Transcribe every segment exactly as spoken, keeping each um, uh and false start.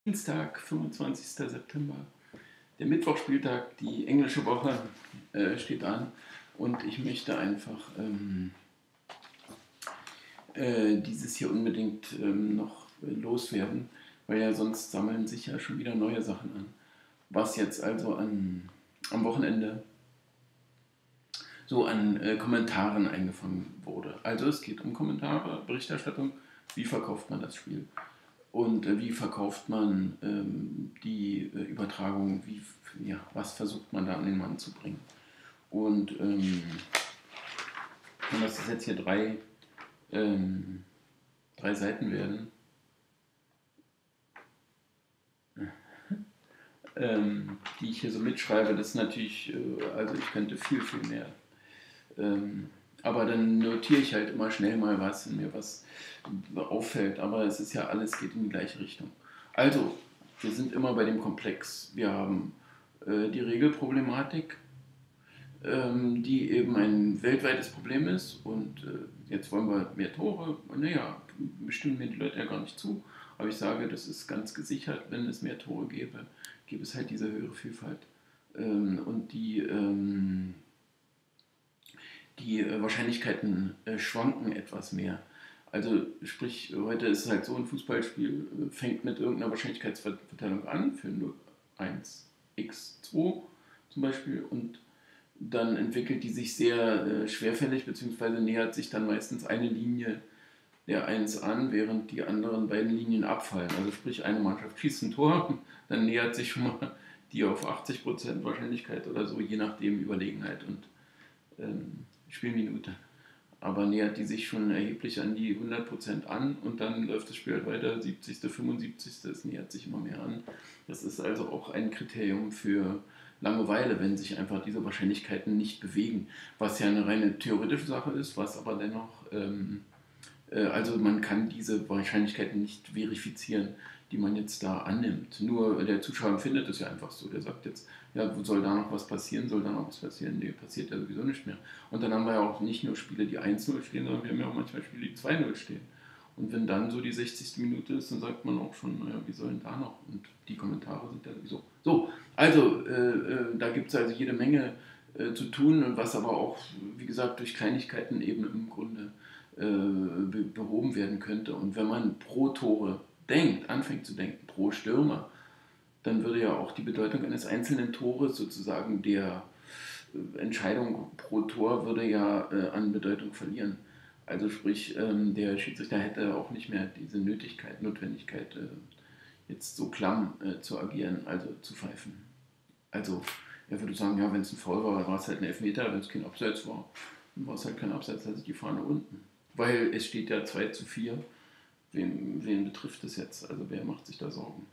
Dienstag, fünfundzwanzigster September. Der Mittwochspieltag, die englische Woche äh, steht an und ich möchte einfach ähm, äh, dieses hier unbedingt ähm, noch äh, loswerden, weil ja sonst sammeln sich ja schon wieder neue Sachen an. Was jetzt also an, am Wochenende so an äh, Kommentaren eingefangen wurde. Also es geht um Kommentare, Berichterstattung, wie verkauft man das Spiel. Und äh, wie verkauft man ähm, die äh, Übertragung, wie, ja, was versucht man da an den Mann zu bringen. Und ähm, das ist jetzt hier drei, ähm, drei Seiten werden, ähm, die ich hier so mitschreibe. Das ist natürlich, äh, also ich könnte viel, viel mehr. Ähm, aber dann notiere ich halt immer schnell mal was, wenn mir was auffällt. Aber es ist ja alles, geht in die gleiche Richtung. Also, wir sind immer bei dem Komplex. Wir haben äh, die Regelproblematik, ähm, die eben ein weltweites Problem ist. Und äh, jetzt wollen wir mehr Tore. Naja, bestimmen mir die Leute ja gar nicht zu. Aber ich sage, das ist ganz gesichert, wenn es mehr Tore gäbe, gäbe es halt diese höhere Vielfalt. Ähm, und die, ähm, die äh, Wahrscheinlichkeiten äh, schwanken etwas mehr. Also sprich, heute ist es halt so, ein Fußballspiel äh, fängt mit irgendeiner Wahrscheinlichkeitsverteilung an, für nur eins x zwei zum Beispiel, und dann entwickelt die sich sehr äh, schwerfällig, beziehungsweise nähert sich dann meistens eine Linie der eins an, während die anderen beiden Linien abfallen. Also sprich, eine Mannschaft schießt ein Tor, dann nähert sich schon mal die auf achtzig Prozent Wahrscheinlichkeit oder so, je nachdem Überlegenheit und ähm, Spielminute. Aber nähert die sich schon erheblich an die hundert Prozent an und dann läuft das Spiel halt weiter, siebzigste, fünfundsiebzigste, es nähert sich immer mehr an. Das ist also auch ein Kriterium für Langeweile, wenn sich einfach diese Wahrscheinlichkeiten nicht bewegen, was ja eine reine theoretische Sache ist, was aber dennoch, ähm, äh, also man kann diese Wahrscheinlichkeiten nicht verifizieren, die man jetzt da annimmt. Nur der Zuschauer findet es ja einfach so, der sagt jetzt, ja, soll da noch was passieren, soll da noch was passieren? Nee, passiert ja sowieso nicht mehr. Und dann haben wir ja auch nicht nur Spiele, die eins null stehen, sondern wir haben ja auch manchmal Spiele, die zwei null stehen. Und wenn dann so die sechzigste Minute ist, dann sagt man auch schon, naja, wie sollen da noch? Und die Kommentare sind ja sowieso. So, also äh, äh, da gibt es also jede Menge äh, zu tun, und was aber auch, wie gesagt, durch Kleinigkeiten eben im Grunde äh, be behoben werden könnte. Und wenn man pro Tore denkt, anfängt zu denken, pro Stürmer, dann würde ja auch die Bedeutung eines einzelnen Tores, sozusagen der äh, Entscheidung pro Tor, würde ja äh, an Bedeutung verlieren. Also sprich, ähm, der Schiedsrichter hätte auch nicht mehr diese Nötigkeit, Notwendigkeit, äh, jetzt so klamm äh, zu agieren, also zu pfeifen. Also er würde sagen, ja, wenn es ein Foul war, war es halt ein Elfmeter, wenn es kein Abseits war, dann war es halt kein Abseits, also die Fahne unten. Weil es steht ja zwei zu vier. Wen, wen betrifft es jetzt? Also wer macht sich da Sorgen?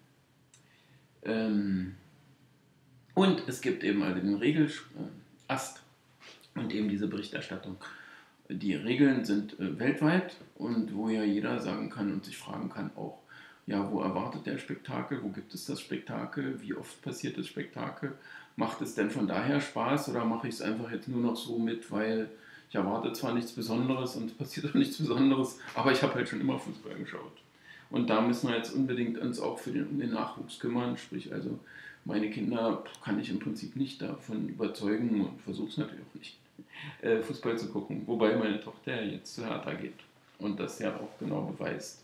Ähm, und es gibt eben also den Regelast und eben diese Berichterstattung. Die Regeln sind äh, weltweit, und wo ja jeder sagen kann und sich fragen kann auch, ja, wo erwartet der Spektakel, wo gibt es das Spektakel, wie oft passiert das Spektakel, macht es denn von daher Spaß oder mache ich es einfach jetzt nur noch so mit, weil ich erwarte zwar nichts Besonderes und es passiert auch nichts Besonderes, aber ich habe halt schon immer Fußball geschaut. Und da müssen wir jetzt unbedingt uns auch für den, um den Nachwuchs kümmern, sprich also meine Kinder kann ich im Prinzip nicht davon überzeugen und versuche es natürlich auch nicht, äh, Fußball zu gucken. Wobei meine Tochter jetzt zu Hertha geht und das ja auch genau beweist.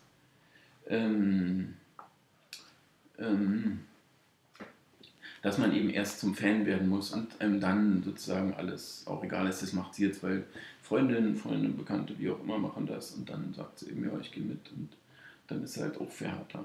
Ähm, ähm, dass man eben erst zum Fan werden muss und einem dann sozusagen alles auch egal ist, das macht sie jetzt, weil Freundinnen, Freunde, Bekannte, wie auch immer, machen das, und dann sagt sie eben, ja, ich gehe mit, und dann ist sie halt auch für Hertha.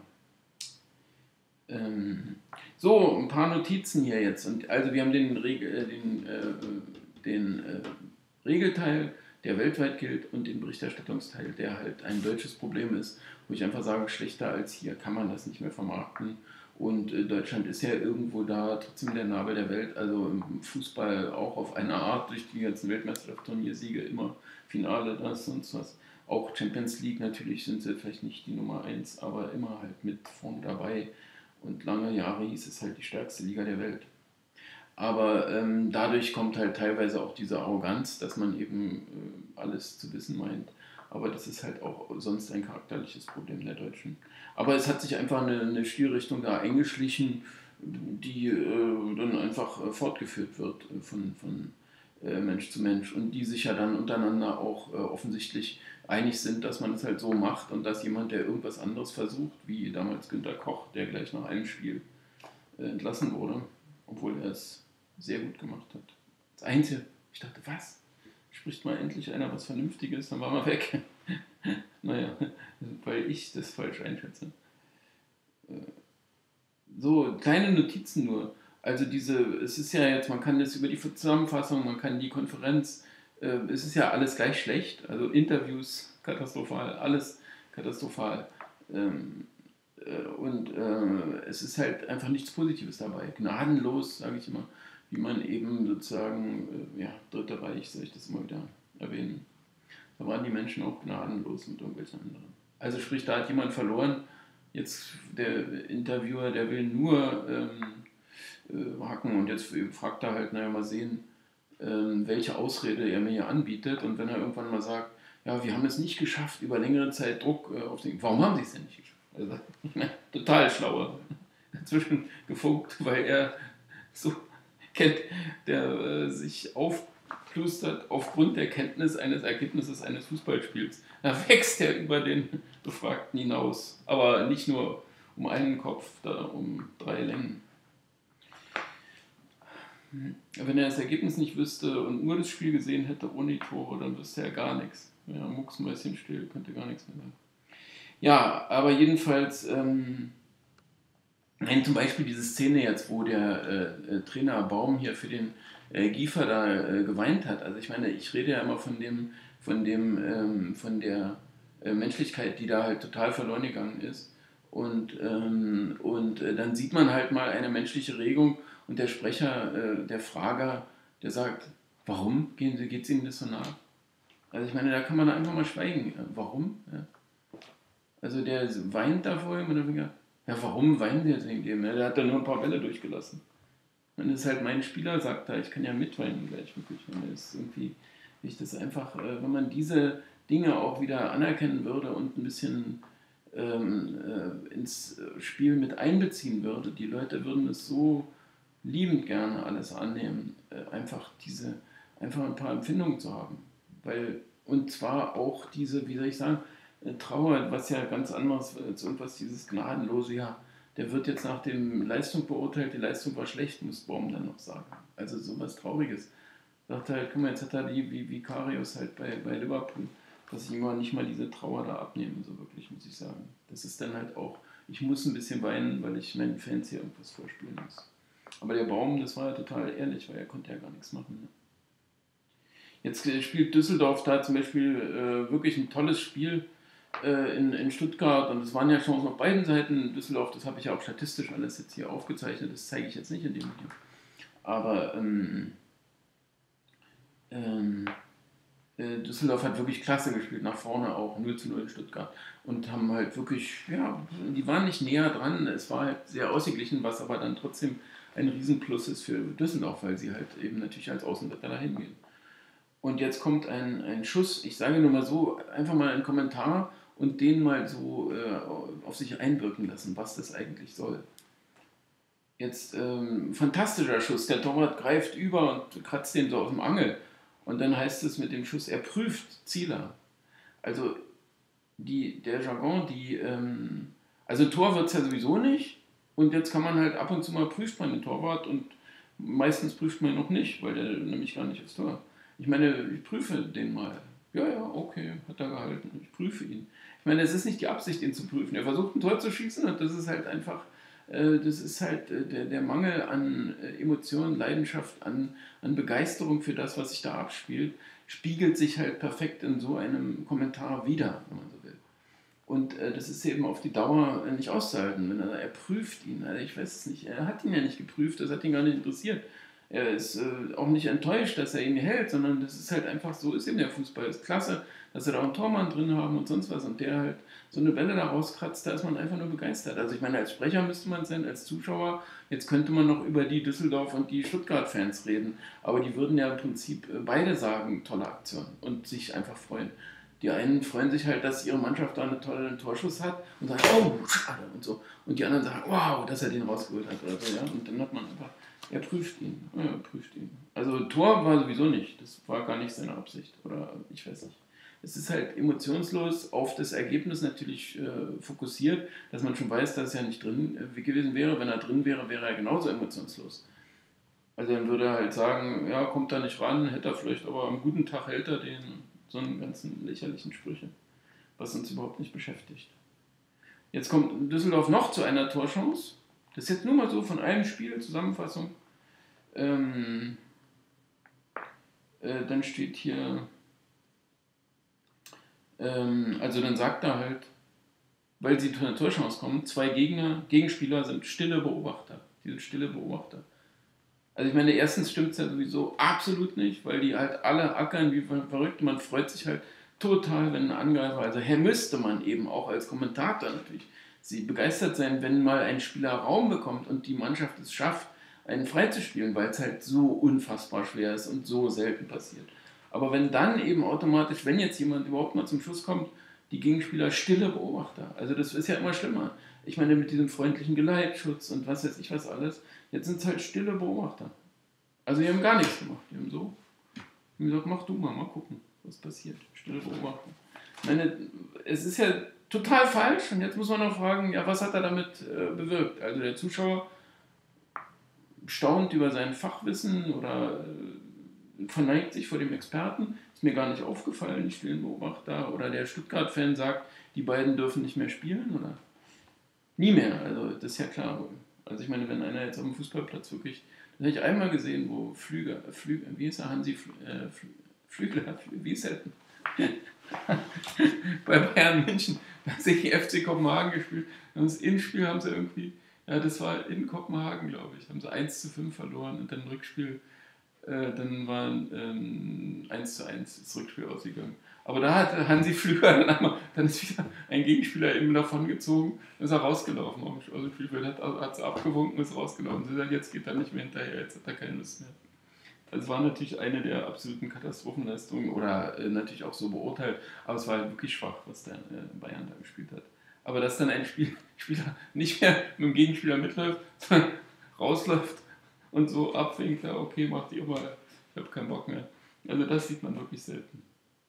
Ähm, so, ein paar Notizen hier jetzt. Und also wir haben den, Regel, äh, den, äh, den äh, Regelteil, der weltweit gilt, und den Berichterstattungsteil, der halt ein deutsches Problem ist, wo ich einfach sage, schlechter als hier kann man das nicht mehr vermarkten. Und äh, Deutschland ist ja irgendwo da trotzdem der Nabel der Welt, also im Fußball auch auf eine Art, durch die ganzen Weltmeisterschaftsturniersiege immer Finale, das und was. Auch Champions League, natürlich sind sie vielleicht nicht die Nummer eins, aber immer halt mit vorne dabei. Und lange Jahre hieß es halt die stärkste Liga der Welt. Aber ähm, dadurch kommt halt teilweise auch diese Arroganz, dass man eben äh, alles zu wissen meint. aber das ist halt auch sonst ein charakterliches Problem der Deutschen. Aber es hat sich einfach eine, eine Stilrichtung da eingeschlichen, die äh, dann einfach äh, fortgeführt wird äh, von, von äh, Mensch zu Mensch und die sich ja dann untereinander auch äh, offensichtlich einig sind, dass man es halt so macht und dass jemand, der irgendwas anderes versucht, wie damals Günter Koch, der gleich nach einem Spiel äh, entlassen wurde, obwohl er es sehr gut gemacht hat. Das Einzige, ich dachte, was? Spricht mal endlich einer was Vernünftiges, dann war man weg. Naja, weil ich das falsch einschätze. So, kleine Notizen nur. Also diese, es ist ja jetzt, man kann das über die Zusammenfassung, man kann die Konferenz, äh, es ist ja alles gleich schlecht. Also Interviews katastrophal, alles katastrophal. Ähm, äh, und äh, es ist halt einfach nichts Positives dabei. Gnadenlos, sage ich immer, wie man eben sozusagen, äh, ja, Dritte Reich, soll ich das immer wieder erwähnen. Da waren die Menschen auch gnadenlos mit irgendwelchen anderen. Also sprich, da hat jemand verloren. Jetzt der Interviewer, der will nur ähm, äh, hacken und jetzt fragt er halt, naja, mal sehen, ähm, welche Ausrede er mir hier anbietet. Und wenn er irgendwann mal sagt, ja, wir haben es nicht geschafft, über längere Zeit Druck äh, auf den... Warum haben sie es denn nicht geschafft? Also, na, total schlauer. Dazwischen gefunkt, weil er so kennt, der äh, sich aufplustert aufgrund der Kenntnis eines Ergebnisses eines Fußballspiels. Da wächst er über den Befragten hinaus. Aber nicht nur um einen Kopf, da um drei Längen. Wenn er das Ergebnis nicht wüsste und nur das Spiel gesehen hätte ohne die Tore, dann wüsste er gar nichts. Ja, mucksmäuschenstill, könnte gar nichts mehr sagen. Ja, aber jedenfalls, ähm, nein, zum Beispiel diese Szene jetzt, wo der äh, äh, Trainer Baum hier für den äh, Giefer da äh, geweint hat. Also ich meine, ich rede ja immer von dem, von dem, ähm, von der äh, Menschlichkeit, die da halt total verloren gegangen ist. Und, ähm, und äh, dann sieht man halt mal eine menschliche Regung und der Sprecher, äh, der Frager, der sagt, warum geht es Ihnen das so nach? Also ich meine, da kann man einfach mal schweigen. Warum? Ja. Also der weint da vorher und dann denkt er, ja, warum weinen Sie jetzt wegen dem? Der hat da nur ein paar Bälle durchgelassen. Und das ist halt mein Spieler, sagt er, ich kann ja mitweinen gleich wirklich. Und das ist irgendwie, ich das einfach, wenn man diese Dinge auch wieder anerkennen würde und ein bisschen ähm, äh, ins Spiel mit einbeziehen würde, die Leute würden es so liebend gerne alles annehmen, äh, einfach diese, einfach ein paar Empfindungen zu haben. Weil, und zwar auch diese, wie soll ich sagen, Trauer, was ja ganz anderes als irgendwas, dieses gnadenlose, ja, der wird jetzt nach dem Leistung beurteilt, die Leistung war schlecht, muss Baum dann noch sagen. Also sowas Trauriges. Sagt er halt, guck mal, jetzt hat er die, wie, wie Karius halt bei, bei Liverpool, dass ich ihm nicht mal diese Trauer da abnehme, so wirklich, muss ich sagen. Das ist dann halt auch, ich muss ein bisschen weinen, weil ich meinen Fans hier irgendwas vorspielen muss. Aber der Baum, das war ja total ehrlich, weil er konnte ja gar nichts machen. Ne? Jetzt spielt Düsseldorf da zum Beispiel äh, wirklich ein tolles Spiel äh, in, in Stuttgart und es waren ja Chancen auf beiden Seiten. Düsseldorf, das habe ich ja auch statistisch alles jetzt hier aufgezeichnet, das zeige ich jetzt nicht in dem Video. Aber ähm, ähm, äh, Düsseldorf hat wirklich klasse gespielt, nach vorne auch, null zu null in Stuttgart. Und haben halt wirklich, ja, die waren nicht näher dran, es war halt sehr ausgeglichen, was aber dann trotzdem ein Riesenplus ist für Düsseldorf, weil sie halt eben natürlich als Außenseiter dahin gehen. Und jetzt kommt ein, ein Schuss, ich sage nur mal so, einfach mal einen Kommentar und den mal so äh, auf sich einwirken lassen, was das eigentlich soll. Jetzt ähm, fantastischer Schuss, der Torwart greift über und kratzt den so aus dem Angel. Und dann heißt es mit dem Schuss, er prüft Zieler. Also die, der Jargon, die, ähm, also Tor wird es ja sowieso nicht. Und jetzt kann man halt ab und zu mal prüft man den Torwart und meistens prüft man ihn noch nicht, weil der nämlich gar nicht aufs Tor. Ich meine, ich prüfe den mal. Ja, ja, okay, hat er gehalten. Ich prüfe ihn. Ich meine, es ist nicht die Absicht, ihn zu prüfen. Er versucht ein Tor zu schießen und das ist halt einfach, äh, das ist halt äh, der, der Mangel an äh, Emotionen, Leidenschaft, an, an Begeisterung für das, was sich da abspielt, spiegelt sich halt perfekt in so einem Kommentar wider, wenn man so will. Und äh, das ist eben auf die Dauer nicht auszuhalten. Wenn er, er prüft ihn, also ich weiß es nicht, er hat ihn ja nicht geprüft, das hat ihn gar nicht interessiert. Er ist äh, auch nicht enttäuscht, dass er ihn hält, sondern das ist halt einfach so, ist eben der Fußball. Ist klasse, dass sie da auch einen Tormann drin haben und sonst was und der halt so eine Bälle da rauskratzt, da ist man einfach nur begeistert. Also ich meine, als Sprecher müsste man sein, als Zuschauer, jetzt könnte man noch über die Düsseldorf- und die Stuttgart-Fans reden, aber die würden ja im Prinzip beide sagen, tolle Aktion und sich einfach freuen. Die einen freuen sich halt, dass ihre Mannschaft da einen tollen Torschuss hat und sagen, oh, schade und so. Und die anderen sagen, wow, dass er den rausgeholt hat oder so, ja. Und dann hat man einfach, er prüft ihn, ja, er prüft ihn. Also Tor war sowieso nicht, das war gar nicht seine Absicht oder ich weiß nicht. Es ist halt emotionslos auf das Ergebnis natürlich äh, fokussiert, dass man schon weiß, dass er nicht drin äh, gewesen wäre. Wenn er drin wäre, wäre er genauso emotionslos. Also dann würde er halt sagen, ja, kommt da nicht ran, hätte er vielleicht, aber am guten Tag hält er den, so einen ganzen lächerlichen Sprüche, was uns überhaupt nicht beschäftigt. Jetzt kommt Düsseldorf noch zu einer Torchance. Das ist jetzt nur mal so von einem Spiel, Zusammenfassung. Ähm, äh, dann steht hier, ähm, also dann sagt er halt, weil sie zu einer Torchance kommen, zwei Gegner, Gegenspieler sind stille Beobachter. Die sind stille Beobachter. Also ich meine, erstens stimmt es ja sowieso absolut nicht, weil die halt alle ackern wie verrückt. Man freut sich halt total, wenn ein Angreifer, also hier müsste man eben auch als Kommentator natürlich sie begeistert sein, wenn mal ein Spieler Raum bekommt und die Mannschaft es schafft, einen freizuspielen, weil es halt so unfassbar schwer ist und so selten passiert. Aber wenn dann eben automatisch, wenn jetzt jemand überhaupt mal zum Schuss kommt, die Gegenspieler stille Beobachter. Also das ist ja immer schlimmer. Ich meine, mit diesem freundlichen Geleitschutz und was weiß ich was alles, jetzt sind es halt stille Beobachter. Also die haben gar nichts gemacht. Die haben so die haben gesagt, mach du mal, mal gucken, was passiert. Stille Beobachter. Ich meine, es ist ja total falsch und jetzt muss man noch fragen, ja, was hat er damit äh, bewirkt? Also der Zuschauer staunt über sein Fachwissen oder äh, verneigt sich vor dem Experten. Ist mir gar nicht aufgefallen, die stillen Beobachter. Oder der Stuttgart-Fan sagt, die beiden dürfen nicht mehr spielen, oder? Nie mehr, also das ist ja klar wohl. Also ich meine, wenn einer jetzt auf dem Fußballplatz wirklich, das habe ich einmal gesehen, wo Flüger, Flüger wie ist er, Hansi Flü, äh, Flügler, wie ist er denn? Bei Bayern München, da hat sich F C Kopenhagen gespielt, und das Innenspiel haben sie irgendwie, ja das war in Kopenhagen, glaube ich, haben sie eins zu fünf verloren und dann Rückspiel, äh, dann war ähm, eins zu eins das Rückspiel ausgegangen. Aber da hat Hansi Flügger dann einmal, dann ist wieder ein Gegenspieler eben davon gezogen, ist er rausgelaufen auf dem Spielfeld, hat, hat sie abgewunken und ist rausgelaufen. Sie sagt, jetzt geht er nicht mehr hinterher, jetzt hat er keine Lust mehr. Das war natürlich eine der absoluten Katastrophenleistungen oder äh, natürlich auch so beurteilt, aber es war halt wirklich schwach, was der äh, Bayern da gespielt hat. Aber dass dann ein Spiel, Spieler nicht mehr mit dem Gegenspieler mitläuft, sondern rausläuft und so abwinkt, ja okay, macht ihr mal, ich habe keinen Bock mehr. Also das sieht man wirklich selten.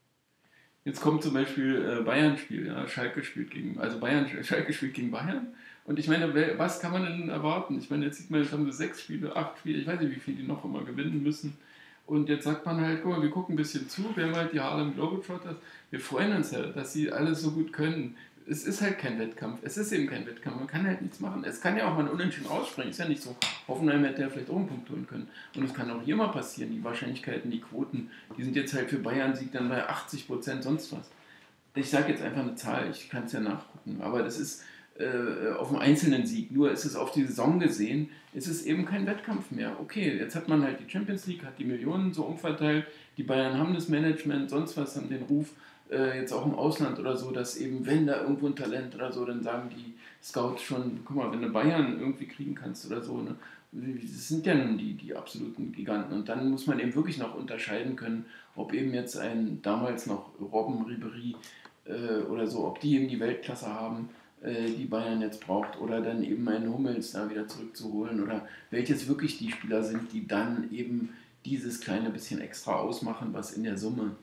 Jetzt kommt zum Beispiel äh, Bayern-Spiel, ja, Schalke spielt gegen, also Bayern, Schalke spielt gegen Bayern. Und ich meine, was kann man denn erwarten? Ich meine, jetzt sieht man, jetzt haben sie sechs Spiele, acht Spiele, ich weiß nicht, wie viele die noch immer gewinnen müssen. Und jetzt sagt man halt, guck mal, wir gucken ein bisschen zu, wir haben halt die Harlem Globetrotters, wir freuen uns ja, dass sie alles so gut können. Es ist halt kein Wettkampf, es ist eben kein Wettkampf, man kann halt nichts machen. Es kann ja auch mal ein Unentschieden rausspringen, ist ja nicht so, Hoffenheim hätte ja vielleicht auch einen Punkt holen können. Und es kann auch hier mal passieren, die Wahrscheinlichkeiten, die Quoten, die sind jetzt halt für Bayern-Sieg dann bei achtzig Prozent sonst was. Ich sage jetzt einfach eine Zahl, ich kann es ja nachgucken, aber das ist äh, auf einen einzelnen Sieg, nur ist es auf die Saison gesehen, ist es eben kein Wettkampf mehr. Okay, jetzt hat man halt die Champions League, hat die Millionen so umverteilt, die Bayern haben das Management, sonst was, haben den Ruf, äh, jetzt auch im Ausland oder so, dass eben, wenn da irgendwo ein Talent oder so, dann sagen die Scouts schon, guck mal, wenn du Bayern irgendwie kriegen kannst oder so, ne? Das sind ja nun die, die absoluten Giganten. Und dann muss man eben wirklich noch unterscheiden können, ob eben jetzt ein damals noch Robben, Ribéry äh, oder so, ob die eben die Weltklasse haben, äh, die Bayern jetzt braucht, oder dann eben einen Hummels da wieder zurückzuholen, oder welches wirklich die Spieler sind, die dann eben dieses kleine bisschen extra ausmachen, was in der Summe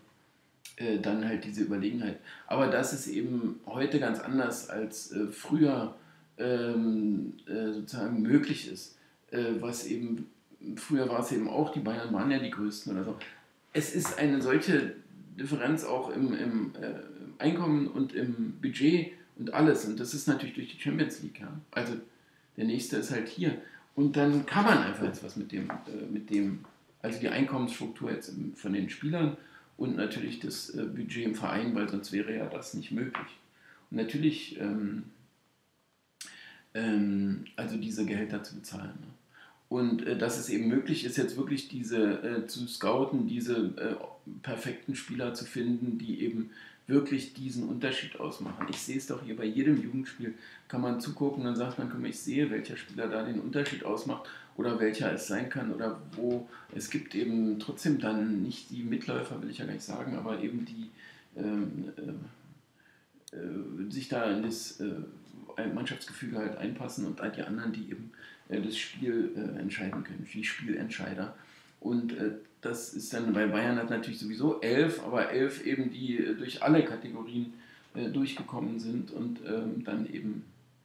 äh, dann halt diese Überlegenheit. Aber das ist eben heute ganz anders als äh, früher ähm, äh, sozusagen möglich ist. Äh, was eben, früher war es eben auch, die Bayern waren ja die größten oder so. Es ist eine solche Differenz auch im, im äh, Einkommen und im Budget und alles. Und das ist natürlich durch die Champions League. Ja. Also der nächste ist halt hier. Und dann kann man einfach jetzt was mit dem, äh, mit dem, also die Einkommensstruktur jetzt im, von den Spielern und natürlich das äh, Budget im Verein, weil sonst wäre ja das nicht möglich. Und natürlich, ähm, ähm, also diese Gehälter zu bezahlen. Ne? Und äh, dass es eben möglich ist, jetzt wirklich diese äh, zu scouten, diese äh, perfekten Spieler zu finden, die eben wirklich diesen Unterschied ausmachen. Ich sehe es doch hier bei jedem Jugendspiel, kann man zugucken, dann sagt man, guck mal, ich sehe, welcher Spieler da den Unterschied ausmacht oder welcher es sein kann oder wo. Es gibt eben trotzdem dann nicht die Mitläufer, will ich ja gar nicht sagen, aber eben die, ähm, äh, äh, sich da in das äh, Mannschaftsgefüge halt einpassen und die anderen, die eben äh, das Spiel äh, entscheiden können, wie Spielentscheider. Und äh, das ist dann, weil Bayern hat natürlich sowieso elf, aber elf eben, die äh, durch alle Kategorien äh, durchgekommen sind und ähm, dann eben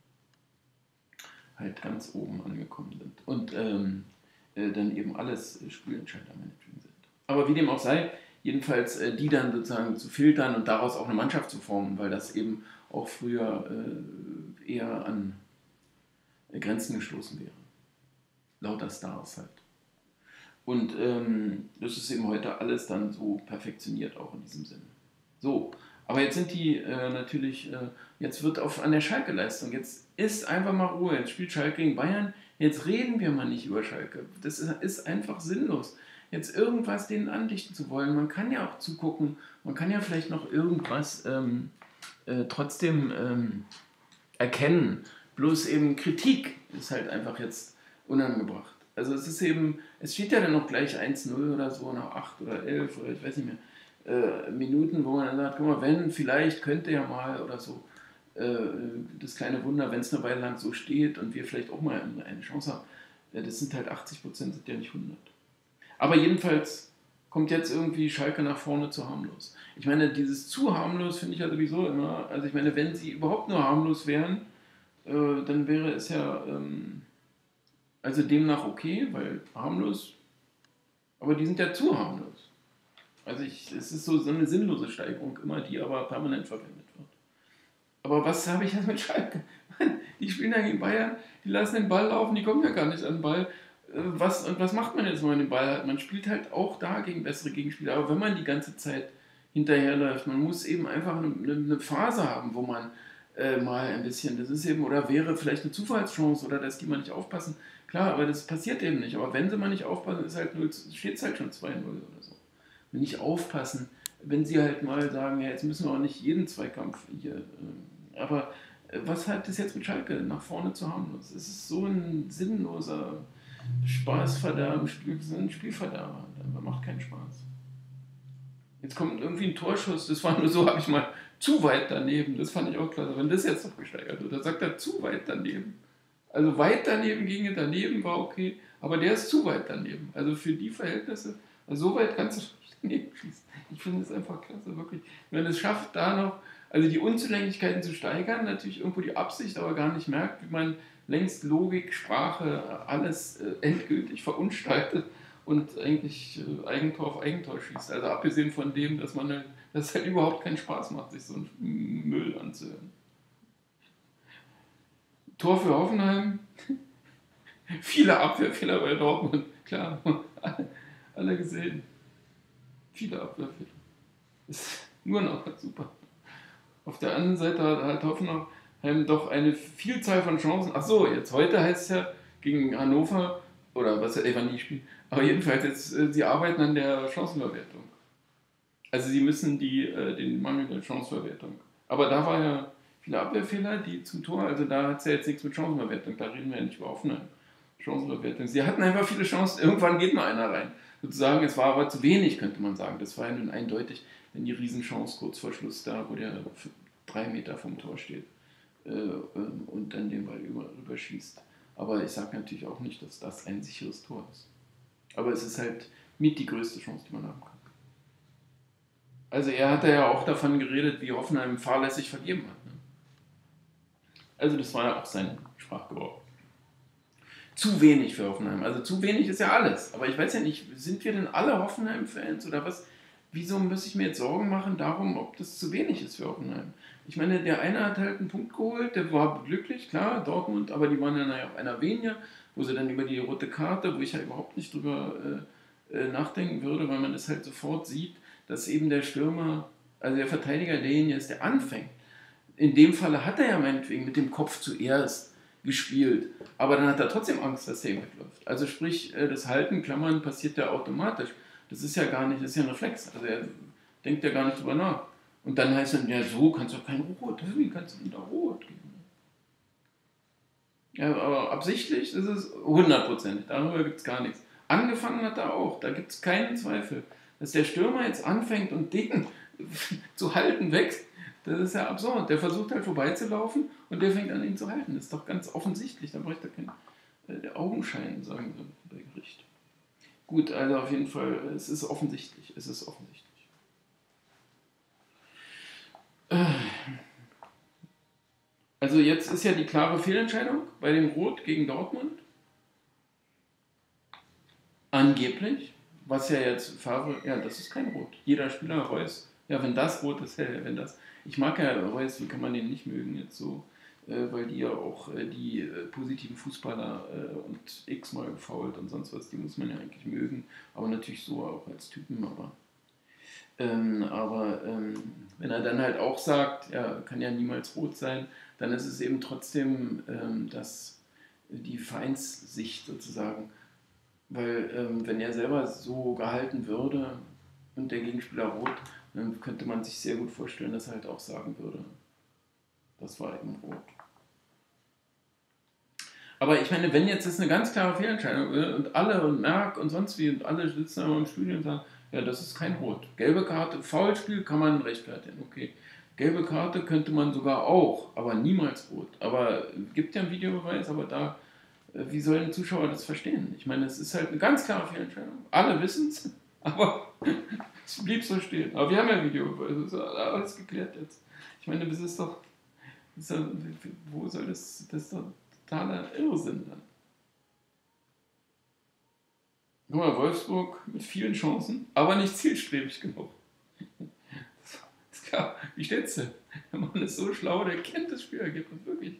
halt ganz oben angekommen sind. Und ähm, äh, dann eben alles äh, Spielentscheider meinetwegen sind. Aber wie dem auch sei, jedenfalls äh, die dann sozusagen zu filtern und daraus auch eine Mannschaft zu formen, weil das eben auch früher äh, eher an äh, Grenzen gestoßen wäre. Lauter Stars halt. Und ähm, das ist eben heute alles dann so perfektioniert auch in diesem Sinne. So, aber jetzt sind die äh, natürlich, äh, jetzt wird auf, an der Schalke-Leistung, jetzt ist einfach mal Ruhe, jetzt spielt Schalke gegen Bayern, jetzt reden wir mal nicht über Schalke. Das ist, ist einfach sinnlos, jetzt irgendwas denen andichten zu wollen. Man kann ja auch zugucken, man kann ja vielleicht noch irgendwas ähm, äh, trotzdem ähm, erkennen, bloß eben Kritik ist halt einfach jetzt unangebracht. Also es ist eben, es steht ja dann noch gleich eins null oder so nach acht oder elf oder ich weiß nicht mehr, äh, Minuten, wo man dann sagt, guck mal, wenn, vielleicht könnte ja mal oder so, äh, das kleine Wunder, wenn es eine Weile lang so steht und wir vielleicht auch mal eine Chance haben, äh, das sind halt achtzig Prozent, sind ja nicht hundert. Aber jedenfalls kommt jetzt irgendwie Schalke nach vorne zu harmlos. Ich meine, dieses zu harmlos finde ich ja sowieso immer, also ich meine, wenn sie überhaupt nur harmlos wären, äh, dann wäre es ja... Ähm, Also demnach okay, weil harmlos, aber die sind ja zu harmlos. Also ich, es ist so, so eine sinnlose Steigerung immer, die aber permanent verwendet wird. Aber was habe ich jetzt mit Schalke? Die spielen ja gegen Bayern, die lassen den Ball laufen, die kommen ja gar nicht an den Ball. Was, und was macht man jetzt, wenn man den Ball hat? Man spielt halt auch da gegen bessere Gegenspieler, aber wenn man die ganze Zeit hinterherläuft, man muss eben einfach eine, eine Phase haben, wo man äh, mal ein bisschen, das ist eben, oder wäre vielleicht eine Zufallschance, oder dass die mal nicht aufpassen. Klar, aber das passiert eben nicht. Aber wenn sie mal nicht aufpassen, ist halt steht es halt schon zwei null oder so. Wenn nicht aufpassen, wenn sie halt mal sagen, ja, jetzt müssen wir auch nicht jeden Zweikampf hier. Äh, aber äh, was hat das jetzt mit Schalke nach vorne zu haben? Es ist so ein sinnloser Spaßverderber, Spiel, ein Spielverderber. Das macht keinen Spaß. Jetzt kommt irgendwie ein Torschuss, das war nur so, habe ich mal zu weit daneben. Das fand ich auch klasse. Wenn das jetzt noch gesteigert wird, dann sagt er zu weit daneben. Also weit daneben ginge, daneben war okay, aber der ist zu weit daneben. Also für die Verhältnisse, also so weit kannst du nicht daneben schießen. Ich finde es einfach klasse, wirklich. Wenn es schafft, da noch, also die Unzulänglichkeiten zu steigern, natürlich irgendwo die Absicht, aber gar nicht merkt, wie man längst Logik, Sprache, alles äh, endgültig verunstaltet und eigentlich äh, Eigentor auf Eigentor schießt. Also abgesehen von dem, dass man halt, dass es halt überhaupt keinen Spaß macht, sich so einen Müll anzuhören. Tor für Hoffenheim, viele Abwehrfehler bei Dortmund, klar, alle, alle gesehen. Viele Abwehrfehler. Ist nur noch super. Auf der anderen Seite hat Hoffenheim doch eine Vielzahl von Chancen. Ach so, jetzt heute heißt es ja gegen Hannover, oder was ja einfach nie spielt, aber jedenfalls jetzt, sie arbeiten an der Chancenverwertung. Also sie müssen die, den Mangel der Chancenverwertung. Aber da war ja viele Abwehrfehler, die zum Tor, also da hat es ja jetzt nichts mit Chancenverwertung, da reden wir ja nicht über offene Chancenverwertung. Sie hatten einfach viele Chancen, irgendwann geht mal einer rein. Sozusagen, es war aber zu wenig, könnte man sagen. Das war ja nun eindeutig, wenn die Riesenchance kurz vor Schluss da, wo der drei Meter vom Tor steht äh, und dann den Ball über, rüberschießt. Aber ich sage natürlich auch nicht, dass das ein sicheres Tor ist. Aber es ist halt mit die größte Chance, die man haben kann. Also er hat ja auch davon geredet, wie Hoffenheim fahrlässig vergeben hat. Ne? Also das war ja auch sein Sprachgebrauch. Zu wenig für Hoffenheim. Also zu wenig ist ja alles. Aber ich weiß ja nicht, sind wir denn alle Hoffenheim-Fans oder was? Wieso muss ich mir jetzt Sorgen machen darum, ob das zu wenig ist für Hoffenheim? Ich meine, der eine hat halt einen Punkt geholt, der war glücklich, klar, Dortmund, aber die waren ja auf einer weniger, wo sie dann über die rote Karte, wo ich ja überhaupt nicht drüber äh, nachdenken würde, weil man das halt sofort sieht, dass eben der Stürmer, also der Verteidiger derjenige ist, der anfängt. In dem Falle hat er ja meinetwegen mit dem Kopf zuerst gespielt, aber dann hat er trotzdem Angst, dass der wegläuft. Also sprich, das Halten, Klammern passiert ja automatisch. Das ist ja gar nicht, das ist ja ein Reflex. Also er denkt ja gar nicht drüber nach. Und dann heißt es, ja so kannst du kein Rot, wie kannst du denn da Rot geben? Ja, aber absichtlich, das ist hundertprozentig, darüber gibt es gar nichts. Angefangen hat er auch, da gibt es keinen Zweifel. Dass der Stürmer jetzt anfängt und den zu halten weg. Das ist ja absurd. Der versucht halt vorbeizulaufen und der fängt an, ihn zu halten. Das ist doch ganz offensichtlich. Da braucht er keinen äh, Augenschein, sagen sie bei Gericht. Gut, also auf jeden Fall, es ist offensichtlich. Es ist offensichtlich. Also jetzt ist ja die klare Fehlentscheidung bei dem Rot gegen Dortmund. Angeblich. Was ja jetzt Favre, ja, das ist kein Rot. Jeder Spieler, Reus, ja, wenn das Rot ist, wenn das. Ich mag ja Reus, wie kann man den nicht mögen jetzt so, äh, weil die ja auch äh, die äh, positiven Fußballer äh, und x-mal gefoult und sonst was, die muss man ja eigentlich mögen, aber natürlich so auch als Typen, aber ähm, aber ähm, wenn er dann halt auch sagt, ja, kann ja niemals rot sein, dann ist es eben trotzdem ähm, das, die Vereinssicht sozusagen. Weil ähm, wenn er selber so gehalten würde und der Gegenspieler rot, dann könnte man sich sehr gut vorstellen, dass er halt auch sagen würde, das war eben rot. Aber ich meine, wenn jetzt das eine ganz klare Fehlentscheidung ist und alle und Merck und sonst wie und alle sitzen da im Studio und sagen, ja, das ist kein Rot. Gelbe Karte, Foulspiel kann man rechtfertigen, okay. Gelbe Karte könnte man sogar auch, aber niemals rot. Aber es gibt ja einen Videobeweis, aber da, wie sollen Zuschauer das verstehen? Ich meine, es ist halt eine ganz klare Fehlentscheidung. Alle wissen es, aber es blieb so stehen. Aber wir haben ja ein Videobeweis, das ist alles geklärt jetzt. Ich meine, das ist doch, das ist doch wo soll das, das ist doch totaler Irrsinn dann. Guck mal, Wolfsburg mit vielen Chancen, aber nicht zielstrebig genug. Ist klar, wie steht's denn? Der Mann ist so schlau, der kennt das Spielergebnis wirklich.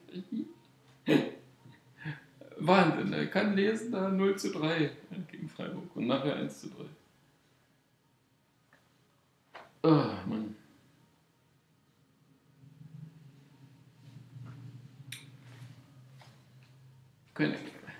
Wahnsinn, er kann lesen, da null zu drei gegen Freiburg und nachher eins zu drei. Oh, Mann. Könnte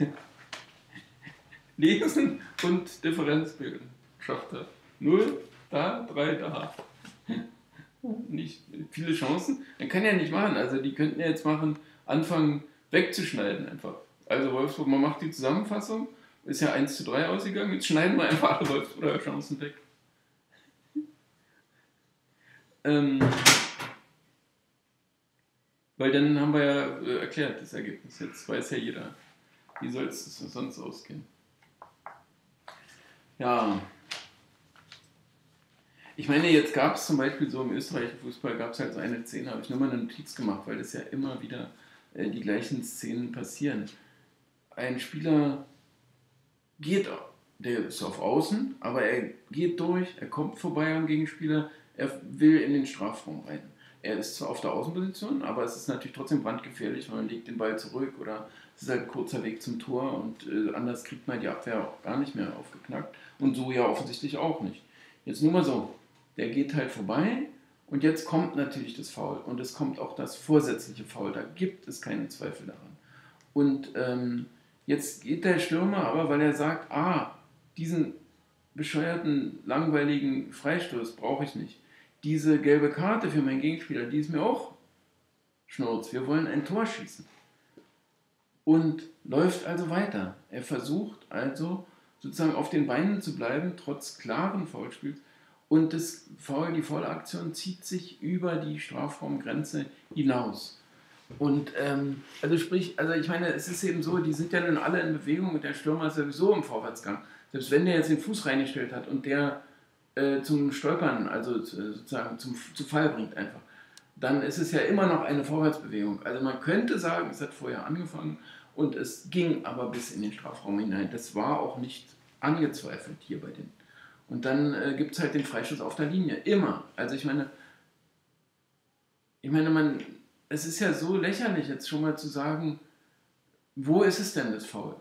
lesen und Differenz bilden. Schafft er. null da, drei da. Nicht viele Chancen. Man kann ja nicht machen. Also die könnten ja jetzt machen, anfangen wegzuschneiden einfach. Also Wolfsburg, man macht die Zusammenfassung, ist ja eins zu drei ausgegangen, jetzt schneiden wir einfach alle Wolfsburger Chancen weg. Ähm, weil dann haben wir ja äh, erklärt das Ergebnis. Jetzt weiß ja jeder, wie soll es sonst ausgehen. Ja. Ich meine, jetzt gab es zum Beispiel so im österreichischen Fußball, gab es halt so eine Szene, habe ich nur mal eine Notiz gemacht, weil das ja immer wieder äh, die gleichen Szenen passieren. Ein Spieler geht, der ist auf Außen, aber er geht durch, er kommt vorbei am Gegenspieler, er will in den Strafraum rein. Er ist zwar auf der Außenposition, aber es ist natürlich trotzdem brandgefährlich, weil man legt den Ball zurück oder es ist halt ein kurzer Weg zum Tor und äh, anders kriegt man die Abwehr auch gar nicht mehr aufgeknackt und so ja offensichtlich auch nicht. Jetzt nur mal so, der geht halt vorbei und jetzt kommt natürlich das Foul und es kommt auch das vorsätzliche Foul, da gibt es keinen Zweifel daran. Und ähm, jetzt geht der Stürmer aber, weil er sagt, ah, diesen bescheuerten, langweiligen Freistoß brauche ich nicht. Diese gelbe Karte für meinen Gegenspieler, die ist mir auch Schnurz. Wir wollen ein Tor schießen. Und läuft also weiter. Er versucht also sozusagen auf den Beinen zu bleiben, trotz klaren Foulspiels. Und das Foul, die Foulaktion zieht sich über die Strafraumgrenze hinaus. Und ähm, also sprich, also ich meine, es ist eben so, die sind ja nun alle in Bewegung und der Stürmer ist sowieso im Vorwärtsgang. Selbst wenn der jetzt den Fuß reingestellt hat und der äh, zum Stolpern, also sozusagen zum, zu Fall bringt einfach, dann ist es ja immer noch eine Vorwärtsbewegung. Also man könnte sagen, es hat vorher angefangen und es ging aber bis in den Strafraum hinein. Das war auch nicht angezweifelt hier bei denen. Und dann äh, gibt es halt den Freistoß auf der Linie. Immer. Also ich meine, ich meine, man, es ist ja so lächerlich jetzt schon mal zu sagen, wo ist es denn das Foul?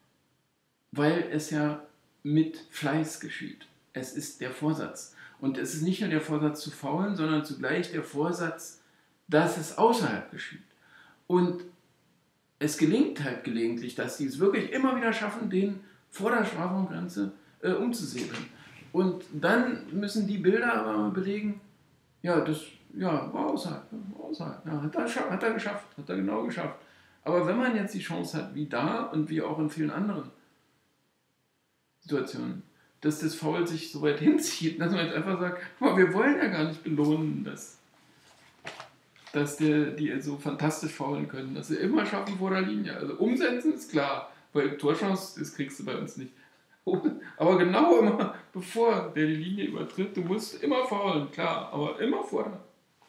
Weil es ja mit Fleiß geschieht. Es ist der Vorsatz. Und es ist nicht nur der Vorsatz zu faulen, sondern zugleich der Vorsatz, dass es außerhalb geschieht. Und es gelingt halt gelegentlich, dass sie es wirklich immer wieder schaffen, den vor der Strafraumgrenze äh, umzusegeln. Und dann müssen die Bilder aber mal belegen, ja, das ja, war außerhalb. War außerhalb. Ja, hat, er, hat er geschafft, hat er genau geschafft. Aber wenn man jetzt die Chance hat, wie da und wie auch in vielen anderen Situationen, dass das Foul sich so weit hinzieht, dass man jetzt einfach sagt, aber wir wollen ja gar nicht belohnen, dass, dass die, die so fantastisch faulen können, dass sie immer schaffen vor der Linie. Also umsetzen ist klar, weil Torchance, das kriegst du bei uns nicht. Aber genau immer, bevor der die Linie übertritt, du musst immer faulen, klar, aber immer vorher.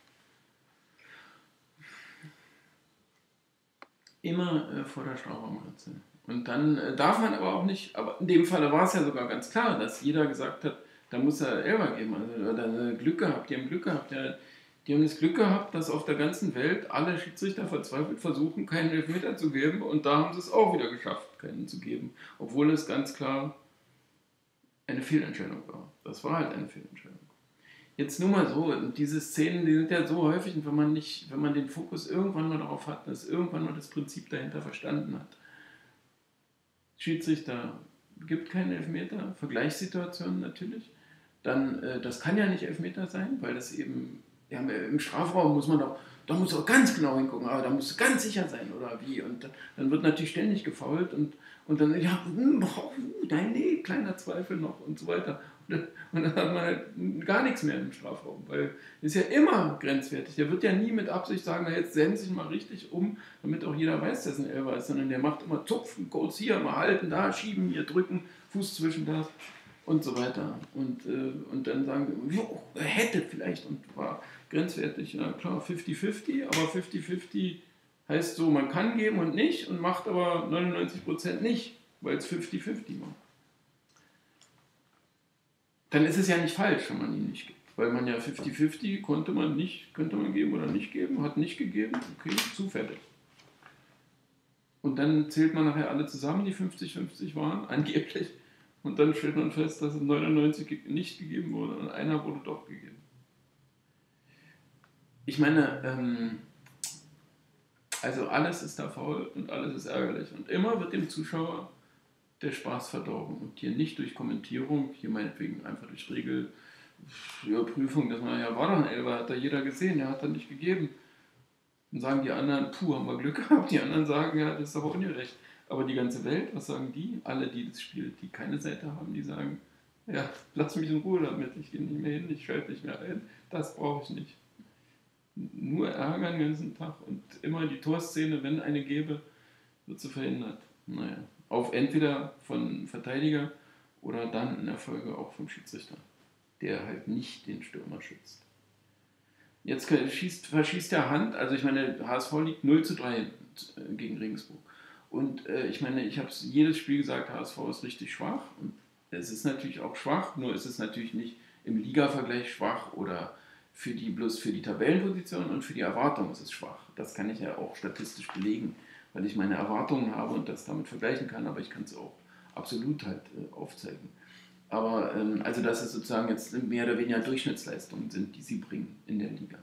Immer äh, vor der Strafraumgrenze. Und dann äh, darf man aber auch nicht, aber in dem Fall war es ja sogar ganz klar, dass jeder gesagt hat, da muss er Elfer geben. Also oder äh, Glück gehabt, die haben Glück gehabt. Ja, die haben das Glück gehabt, dass auf der ganzen Welt alle Schiedsrichter verzweifelt versuchen, keinen Elfmeter zu geben. Und da haben sie es auch wieder geschafft, keinen zu geben. Obwohl es ganz klar eine Fehlentscheidung war. Das war halt eine Fehlentscheidung. Jetzt nur mal so, diese Szenen, die sind ja so häufig, und wenn man nicht, wenn man den Fokus irgendwann mal darauf hat, dass irgendwann mal das Prinzip dahinter verstanden hat. Schiedsrichter gibt keinen Elfmeter, Vergleichssituationen natürlich. Dann, äh, das kann ja nicht Elfmeter sein, weil das eben, ja, im Strafraum muss man doch, da muss man ganz genau hingucken, aber da musst du ganz sicher sein, oder wie? Und dann, dann wird natürlich ständig gefoult und, und dann, ja, nein, nee, kleiner Zweifel noch und so weiter. Und dann hat man halt gar nichts mehr im Strafraum, weil es ist ja immer grenzwertig. Der wird ja nie mit Absicht sagen, na jetzt senden Sie sich mal richtig um, damit auch jeder weiß, dass ein Elfer ist, sondern der macht immer zupfen, kurz hier, mal halten, da, schieben, hier drücken, Fuß zwischen das und so weiter. Und, äh, und dann sagen wir, jo, er hätte vielleicht und war grenzwertig. Ja klar, fünfzig fünfzig, aber fünfzig fünfzig heißt so, man kann geben und nicht und macht aber neunundneunzig Prozent nicht, weil es fünfzig fünfzig macht. Dann ist es ja nicht falsch, wenn man ihn nicht gibt. Weil man ja fünfzig fünfzig konnte man nicht, könnte man geben oder nicht geben, hat nicht gegeben, okay, zufällig. Und dann zählt man nachher alle zusammen, die fünfzig fünfzig waren, angeblich. Und dann stellt man fest, dass es neunundneunzig nicht gegeben wurde und einer wurde doch gegeben. Ich meine, ähm, also alles ist da faul und alles ist ärgerlich. Und immer wird dem Zuschauer der Spaß verdorben. Und hier nicht durch Kommentierung, hier meinetwegen einfach durch Regelüberprüfung, dass man, ja, war doch ein Elfer, hat da jeder gesehen, er hat da nicht gegeben. Dann sagen die anderen, puh, haben wir Glück gehabt. Die anderen sagen, ja, das ist aber ungerecht. Aber die ganze Welt, was sagen die? Alle, die das Spiel, die keine Seite haben, die sagen, ja, lass mich in Ruhe damit, ich gehe nicht mehr hin, ich schalte nicht mehr ein, das brauche ich nicht. Nur Ärger den ganzen Tag und immer die Torszene, wenn eine gäbe, wird sie verhindert. Naja, auf entweder von Verteidiger oder dann in der Folge auch vom Schiedsrichter, der halt nicht den Stürmer schützt. Jetzt schießt, verschießt der Hand, also ich meine, H S V liegt null zu drei gegen Regensburg. Und äh, ich meine, ich habe jedes Spiel gesagt, H S V ist richtig schwach. Und es ist natürlich auch schwach, nur ist es natürlich nicht im Liga-Vergleich schwach oder für die, bloß für die Tabellenposition und für die Erwartung ist es schwach. Das kann ich ja auch statistisch belegen, weil ich meine Erwartungen habe und das damit vergleichen kann, aber ich kann es auch absolut halt äh, aufzeigen. Aber ähm, also dass es sozusagen jetzt mehr oder weniger Durchschnittsleistungen sind, die sie bringen in der Liga.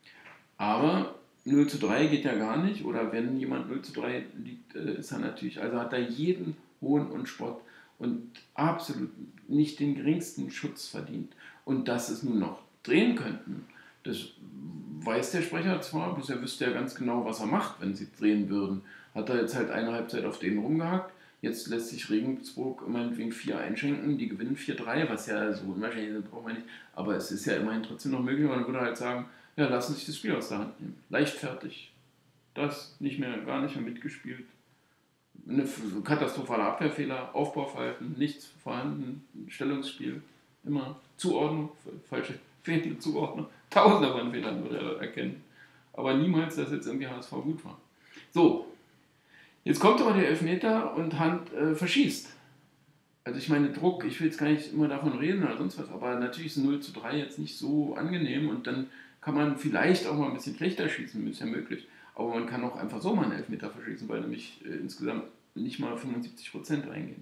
Aber null zu drei geht ja gar nicht, oder wenn jemand null zu drei liegt, äh, ist er natürlich, also hat er jeden Hohn und Spott und absolut nicht den geringsten Schutz verdient. Und dass es nun noch drehen könnten, das weiß der Sprecher zwar, bloß er wüsste ja ganz genau, was er macht, wenn sie drehen würden. Hat er jetzt halt eine Halbzeit auf denen rumgehackt, jetzt lässt sich Regensburg meinetwegen vier einschenken, die gewinnen vier drei, was ja so unwahrscheinlich ist, braucht man nicht, aber es ist ja immerhin trotzdem noch möglich, aber dann würde er halt sagen, ja, lassen sich das Spiel aus der Hand nehmen. Leichtfertig. Das nicht mehr, gar nicht mehr mitgespielt. Eine katastrophale Abwehrfehler, Aufbauverhalten, nichts vorhanden, Stellungsspiel, immer Zuordnung, falsche fehlende Zuordnung. Tausende von Fehlern würde er erkennen. Aber niemals, dass jetzt irgendwie H S V gut war. So, jetzt kommt aber der Elfmeter und Hand äh, verschießt. Also ich meine, Druck, ich will jetzt gar nicht immer davon reden oder sonst was, aber natürlich ist null zu drei jetzt nicht so angenehm und dann kann man vielleicht auch mal ein bisschen schlechter schießen, ist ja möglich. Aber man kann auch einfach so mal einen Elfmeter verschießen, weil nämlich äh, insgesamt nicht mal fünfundsiebzig Prozent reingehen.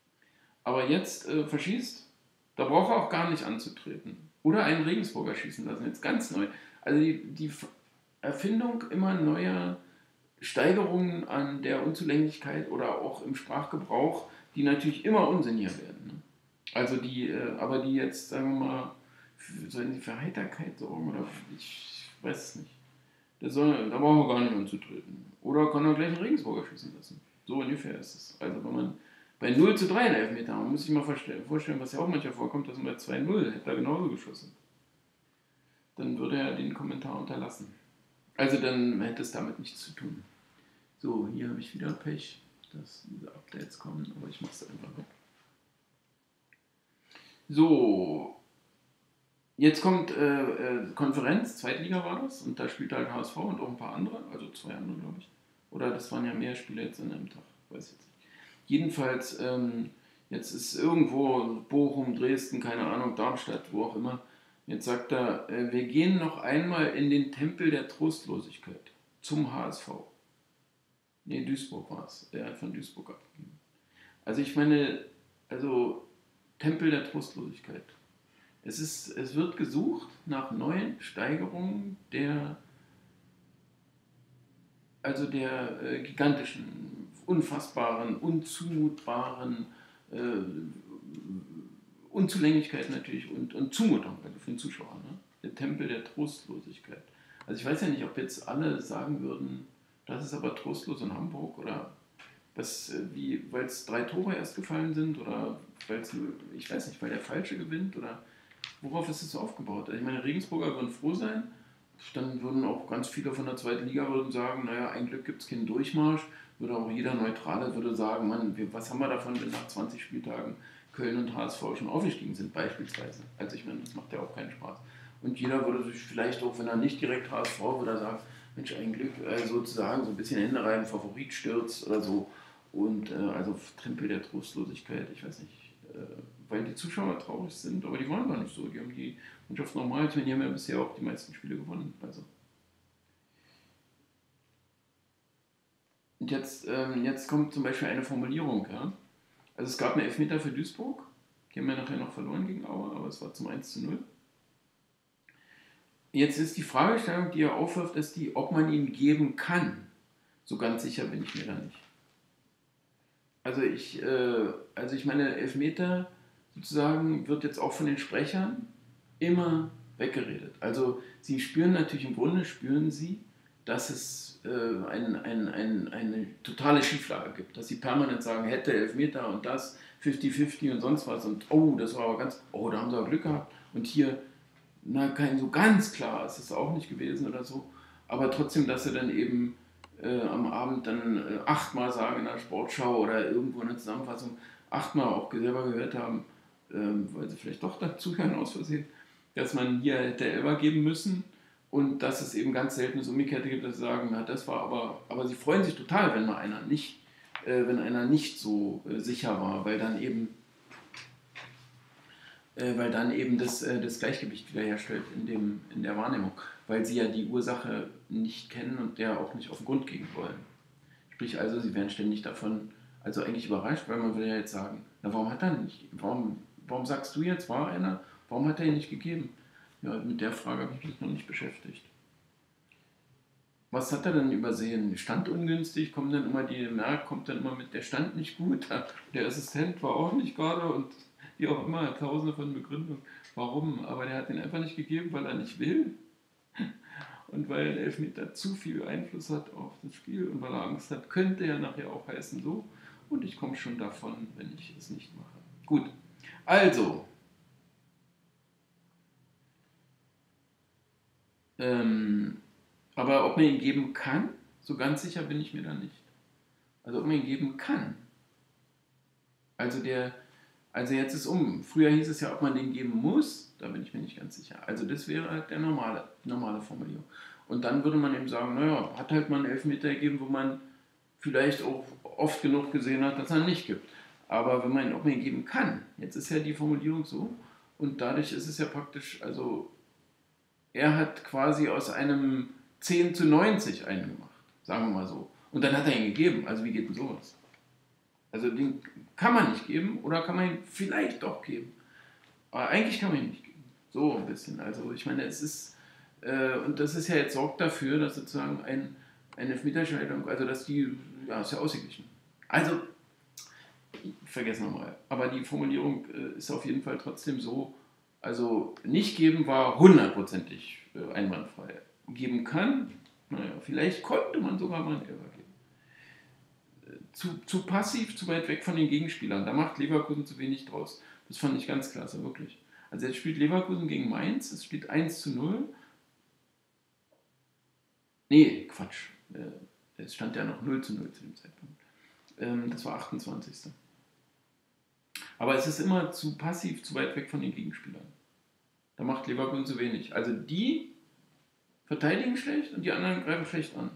Aber jetzt äh, verschießt, da braucht er auch gar nicht anzutreten. Oder einen Regensburger schießen lassen, jetzt ganz neu. Also die, die Erfindung immer neuer Steigerungen an der Unzulänglichkeit oder auch im Sprachgebrauch, die natürlich immer unsinniger werden. Ne? Also die, äh, aber die jetzt, sagen wir mal, sollen die für Heiterkeit sorgen oder ich weiß es nicht. Das soll, da brauchen wir gar nicht anzutreten. Oder kann er gleich einen Regensburger schießen lassen. So ungefähr ist es. Also wenn man Bei null zu drei in Elfmeter, man muss sich mal vorstellen, was ja auch manchmal vorkommt, dass man bei zwei null hätte er genauso geschossen. Dann würde er den Kommentar unterlassen. Also dann hätte es damit nichts zu tun. So, hier habe ich wieder Pech, dass diese Updates kommen, aber ich mache es einfach weg. So, jetzt kommt äh, äh, Konferenz, Zweitliga war das, und da spielt halt H S V und auch ein paar andere, also zwei andere, glaube ich. Oder das waren ja mehr Spiele jetzt an einem Tag, weiß ich jetzt nicht. Jedenfalls, ähm, jetzt ist irgendwo Bochum, Dresden, keine Ahnung, Darmstadt, wo auch immer. Jetzt sagt er, äh, wir gehen noch einmal in den Tempel der Trostlosigkeit zum H S V. Nee, Duisburg war es. Der hat von Duisburg abgegeben. Also ich meine, also Tempel der Trostlosigkeit. Es, ist, es wird gesucht nach neuen Steigerungen der, also der äh, gigantischen, unfassbaren, unzumutbaren äh, Unzulänglichkeit natürlich und, und Zumutung, also für den Zuschauer. Ne? Der Tempel der Trostlosigkeit. Also ich weiß ja nicht, ob jetzt alle sagen würden, das ist aber trostlos in Hamburg oder was, wie, weil es drei Tore erst gefallen sind oder weil es, ich weiß nicht, weil der Falsche gewinnt oder worauf ist es so aufgebaut? Also ich meine, Regensburger würden froh sein, dann würden auch ganz viele von der zweiten Liga würden sagen, naja, ein Glück gibt es keinen Durchmarsch, würde auch jeder Neutrale würde sagen, Mann, wir, was haben wir davon, wenn nach zwanzig Spieltagen Köln und H S V schon aufgestiegen sind, beispielsweise. Also ich meine, das macht ja auch keinen Spaß. Und jeder würde sich vielleicht auch, wenn er nicht direkt H S V, würde er sagen, Mensch, ein Glück, äh, sozusagen so ein bisschen Hände rein, Favorit stürzt oder so. Und äh, also Tempel der Trostlosigkeit, ich weiß nicht, äh, weil die Zuschauer traurig sind, aber die waren gar nicht so. Die haben die Mannschaft normal, ich meine, die haben ja bisher auch die meisten Spiele gewonnen. Also. Und jetzt, ähm, jetzt kommt zum Beispiel eine Formulierung, ja. Also es gab einen Elfmeter für Duisburg, die haben ja nachher noch verloren gegen Aue, aber es war zum eins zu null. Jetzt ist die Fragestellung, die er aufwirft, ist die, ob man ihn geben kann. So ganz sicher bin ich mir da nicht. Also ich, äh, also ich meine, Elfmeter sozusagen wird jetzt auch von den Sprechern immer weggeredet. Also sie spüren natürlich, im Grunde spüren sie, dass es äh, ein, ein, ein, eine totale Schieflage gibt. Dass sie permanent sagen, hätte Elfmeter und das, fünfzig fünfzig und sonst was. Und oh, das war aber ganz, oh, da haben sie aber Glück gehabt. Und hier, na, kein so ganz klar ist es auch nicht gewesen oder so. Aber trotzdem, dass sie dann eben äh, am Abend dann äh, achtmal sagen in der Sportschau oder irgendwo in der Zusammenfassung, achtmal auch selber gehört haben, ähm, weil sie vielleicht doch dazuhören aus Versehen, dass man hier hätte Elfer geben müssen und dass es eben ganz selten das Umgekehrte gibt, dass sie sagen, na, das war aber, aber sie freuen sich total, wenn mal einer nicht, äh, wenn einer nicht so äh, sicher war, weil dann eben äh, weil dann eben das, äh, das Gleichgewicht wiederherstellt in, dem, in der Wahrnehmung, weil sie ja die Ursache nicht kennen und der auch nicht auf den Grund gehen wollen. Sprich also, sie werden ständig davon, also eigentlich überrascht, weil man will ja jetzt sagen, na, warum hat er nicht, warum, warum sagst du jetzt, war einer, warum hat er ihn nicht gegeben? Ja, mit der Frage habe ich mich noch nicht beschäftigt. Was hat er denn übersehen? Stand ungünstig, kommen dann immer die, Merk kommt dann immer mit, der stand nicht gut, der Assistent war auch nicht gerade und wie auch immer, tausende von Begründungen. Warum? Aber der hat ihn einfach nicht gegeben, weil er nicht will. Und weil ein Elfmeter zu viel Einfluss hat auf das Spiel und weil er Angst hat, könnte ja nachher auch heißen so. Und ich komme schon davon, wenn ich es nicht mache. Gut, also. Ähm, aber ob man ihn geben kann, so ganz sicher bin ich mir da nicht. Also ob man ihn geben kann. Also der, also jetzt ist um. Früher hieß es ja, ob man den geben muss, da bin ich mir nicht ganz sicher. Also das wäre halt der normale, normale Formulierung. Und dann würde man eben sagen, naja, hat halt mal einen Elfmeter gegeben, wo man vielleicht auch oft genug gesehen hat, dass er ihn nicht gibt. Aber wenn man ihn, ob man ihn geben kann, jetzt ist ja die Formulierung so und dadurch ist es ja praktisch, also er hat quasi aus einem zehn zu neunzig einen gemacht, sagen wir mal so. Und dann hat er ihn gegeben, also wie geht denn sowas? Also den kann man nicht geben oder kann man ihn vielleicht doch geben. Aber eigentlich kann man ihn nicht geben. So ein bisschen. Also ich meine, es ist, äh, und das ist ja jetzt sorgt dafür, dass sozusagen ein, eine Elfmeterentscheidung, also dass die, ja, ist ja ausgeglichen. Also, ich vergesse nochmal, aber die Formulierung äh, ist auf jeden Fall trotzdem so, also nicht geben war hundertprozentig äh, einwandfrei. Geben kann, naja, vielleicht konnte man sogar mal einen Elfer geben. zu, zu passiv, zu weit weg von den Gegenspielern. Da macht Leverkusen zu wenig draus. Das fand ich ganz klasse, wirklich. Also jetzt spielt Leverkusen gegen Mainz, es spielt eins zu null. Nee, Quatsch. Äh, Es stand ja noch null zu null zu dem Zeitpunkt. Ähm, das war achtundzwanzigste Aber es ist immer zu passiv, zu weit weg von den Gegenspielern. Da macht Leverkusen zu wenig. Also die verteidigen schlecht und die anderen greifen schlecht an.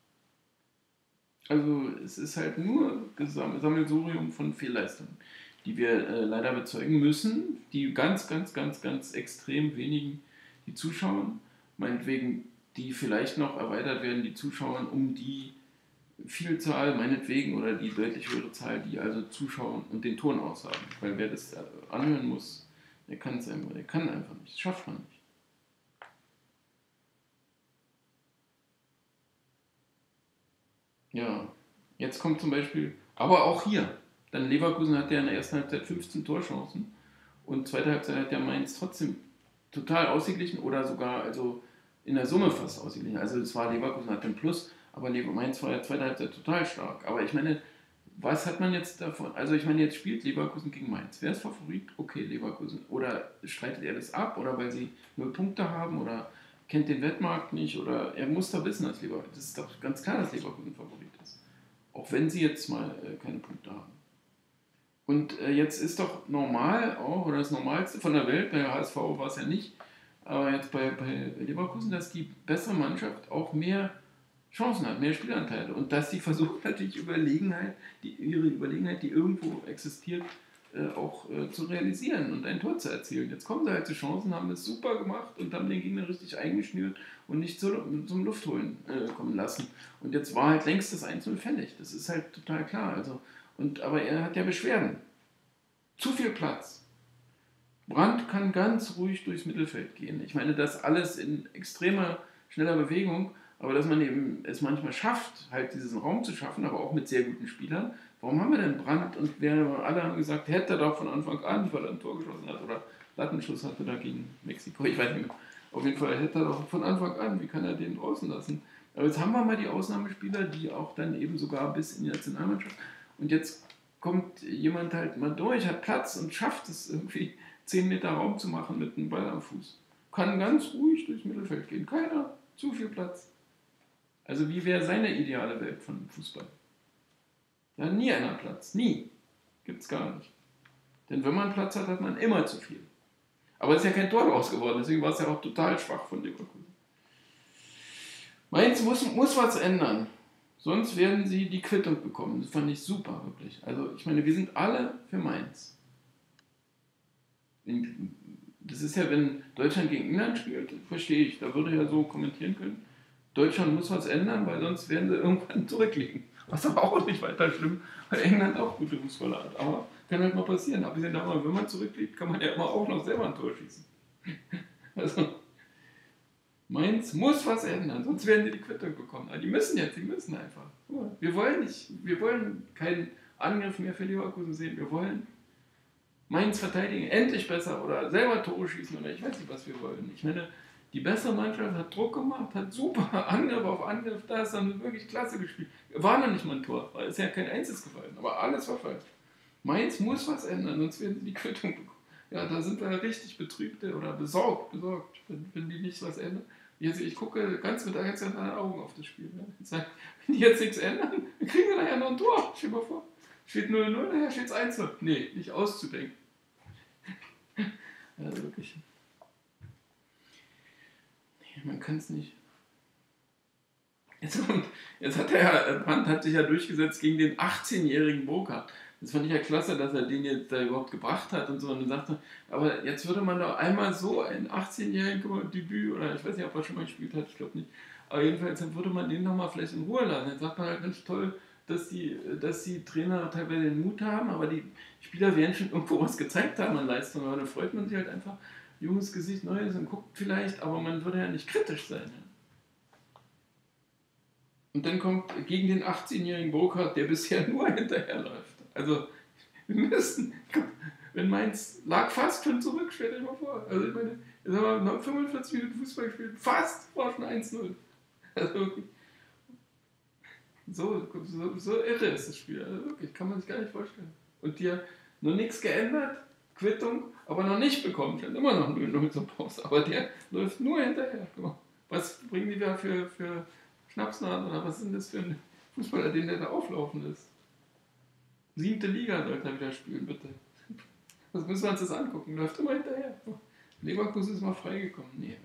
Also es ist halt nur Sammelsurium von Fehlleistungen, die wir äh, leider bezeugen müssen, die ganz, ganz, ganz, ganz extrem wenigen, die zuschauen, meinetwegen, die vielleicht noch erweitert werden, die Zuschauer um die Vielzahl, meinetwegen, oder die deutlich höhere Zahl, die also zuschauen und den Ton aussagen. Weil wer das anhören muss, der kann es einfach, der kann einfach nicht, das schafft man nicht. Ja, jetzt kommt zum Beispiel, aber auch hier, dann Leverkusen hat ja in der ersten Halbzeit fünfzehn Torchancen und zweite Halbzeit hat der Mainz trotzdem total ausgeglichen oder sogar also in der Summe fast ausgeglichen. Also es war Leverkusen hat den Plus, aber Mainz war ja zweite Halbzeit total stark. Aber ich meine, was hat man jetzt davon? Also ich meine, jetzt spielt Leverkusen gegen Mainz. Wer ist Favorit? Okay, Leverkusen. Oder streitet er das ab? Oder weil sie null Punkte haben? Oder kennt den Wettmarkt nicht? Oder er muss da wissen, dass Leverkusen. Das ist doch ganz klar, dass Leverkusen Favorit ist. Auch wenn sie jetzt mal äh, keine Punkte haben. Und äh, jetzt ist doch normal auch, oder das Normalste von der Welt, bei H S V war es ja nicht, aber jetzt bei, bei Leverkusen, dass die bessere Mannschaft auch mehr Chancen hat, mehr Spielanteile und dass sie versucht natürlich Überlegenheit, die, ihre Überlegenheit, die irgendwo existiert, äh, auch äh, zu realisieren und ein Tor zu erzielen. Jetzt kommen sie halt zu Chancen, haben es super gemacht und haben den Gegner richtig eingeschnürt und nicht zu, zum Luftholen äh, kommen lassen. Und jetzt war halt längst das eins null fällig. Das ist halt total klar. Also, und, aber er hat ja Beschwerden. Zu viel Platz. Brandt kann ganz ruhig durchs Mittelfeld gehen. Ich meine, das alles in extremer, schneller Bewegung, aber dass man eben es manchmal schafft, halt diesen Raum zu schaffen, aber auch mit sehr guten Spielern. Warum haben wir denn Brandt? Und wir alle haben gesagt, hätte er doch von Anfang an, weil er ein Tor geschossen hat oder Lattenschuss hatte da gegen Mexiko, ich weiß nicht mehr. Auf jeden Fall hätte er doch von Anfang an, wie kann er den draußen lassen? Aber jetzt haben wir mal die Ausnahmespieler, die auch dann eben sogar bis in die Nationalmannschaft. Und jetzt kommt jemand halt mal durch, hat Platz und schafft es irgendwie zehn Meter Raum zu machen mit einem Ball am Fuß. Kann ganz ruhig durchs Mittelfeld gehen. Keiner, zu viel Platz. Also wie wäre seine ideale Welt von Fußball? Ja, nie einer Platz. Nie. Gibt's gar nicht. Denn wenn man Platz hat, hat man immer zu viel. Aber es ist ja kein Tor draus geworden, deswegen war es ja auch total schwach von Leverkusen. Mainz muss, muss was ändern. Sonst werden sie die Quittung bekommen. Das fand ich super, wirklich. Also ich meine, wir sind alle für Mainz. Das ist ja, wenn Deutschland gegen England spielt, verstehe ich. Da würde ja so kommentieren können, Deutschland muss was ändern, weil sonst werden sie irgendwann zurückliegen. Was aber auch nicht weiter schlimm, weil England auch gute Fußballer hat. Aber kann halt mal passieren. Abgesehen davon, wenn man zurückliegt, kann man ja immer auch noch selber ein Tor schießen. Also, Mainz muss was ändern, sonst werden sie die Quittung bekommen. Aber die müssen jetzt, die müssen einfach. Wir wollen nicht, wir wollen keinen Angriff mehr für Leverkusen sehen. Wir wollen Mainz verteidigen, endlich besser oder selber Tore schießen oder ich weiß nicht, was wir wollen. Ich meine, die bessere Mannschaft hat Druck gemacht, hat super Angriff auf Angriff, da ist dann wirklich klasse gespielt. War noch nicht mal ein Tor, weil es ja kein Einziges gefallen, aber alles war falsch. Mainz muss was ändern, sonst werden sie die Quittung bekommen. Ja, da sind wir richtig betrübt oder besorgt, besorgt, wenn, wenn die nicht was ändern. Jetzt, ich gucke ganz mit ganz anderen Augen auf das Spiel. Ne? Sage, wenn die jetzt nichts ändern, dann kriegen wir nachher noch ein Tor. Stell dir mal vor, steht null null, nachher steht es eins null. Nee, nicht auszudenken. Ja, wirklich. Man kann es nicht. Jetzt, jetzt hat er, Brandt hat sich ja durchgesetzt gegen den achtzehnjährigen Burkhardt. Das fand ich ja klasse, dass er den jetzt da überhaupt gebracht hat und so. Und dann sagte, aber jetzt würde man doch einmal so einen achtzehnjährigen Debüt, oder ich weiß nicht, ob er schon mal gespielt hat, ich glaube nicht. Aber jedenfalls dann würde man den nochmal vielleicht in Ruhe lassen. Dann sagt man halt ganz toll, dass die, dass die Trainer teilweise den Mut haben, aber die Spieler werden schon irgendwo was gezeigt haben an Leistung. Aber dann freut man sich halt einfach, junges Gesicht, Neues und guckt vielleicht, aber man würde ja nicht kritisch sein. Und dann kommt gegen den achtzehnjährigen Burkhardt, der bisher nur hinterherläuft. Also, wir müssen, wenn Mainz lag fast schon zurück, stellt euch mal vor. Also, ich meine, jetzt haben wir noch fünfundvierzig Minuten Fußball gespielt, fast war schon eins null. Also, So, so, so irre ist das Spiel. Also wirklich, kann man sich gar nicht vorstellen. Und dir noch nichts geändert, Quittung, aber noch nicht bekommen. Stand immer noch null null zur Pause. Aber der läuft nur hinterher. Was bringen die da für, für Schnapsnasen oder was ist denn das für ein Fußballer, den der da auflaufen ist? Siebte Liga sollte er wieder spielen, bitte. Das müssen wir uns das angucken. Läuft immer hinterher. Leverkusen ist mal freigekommen. Nee.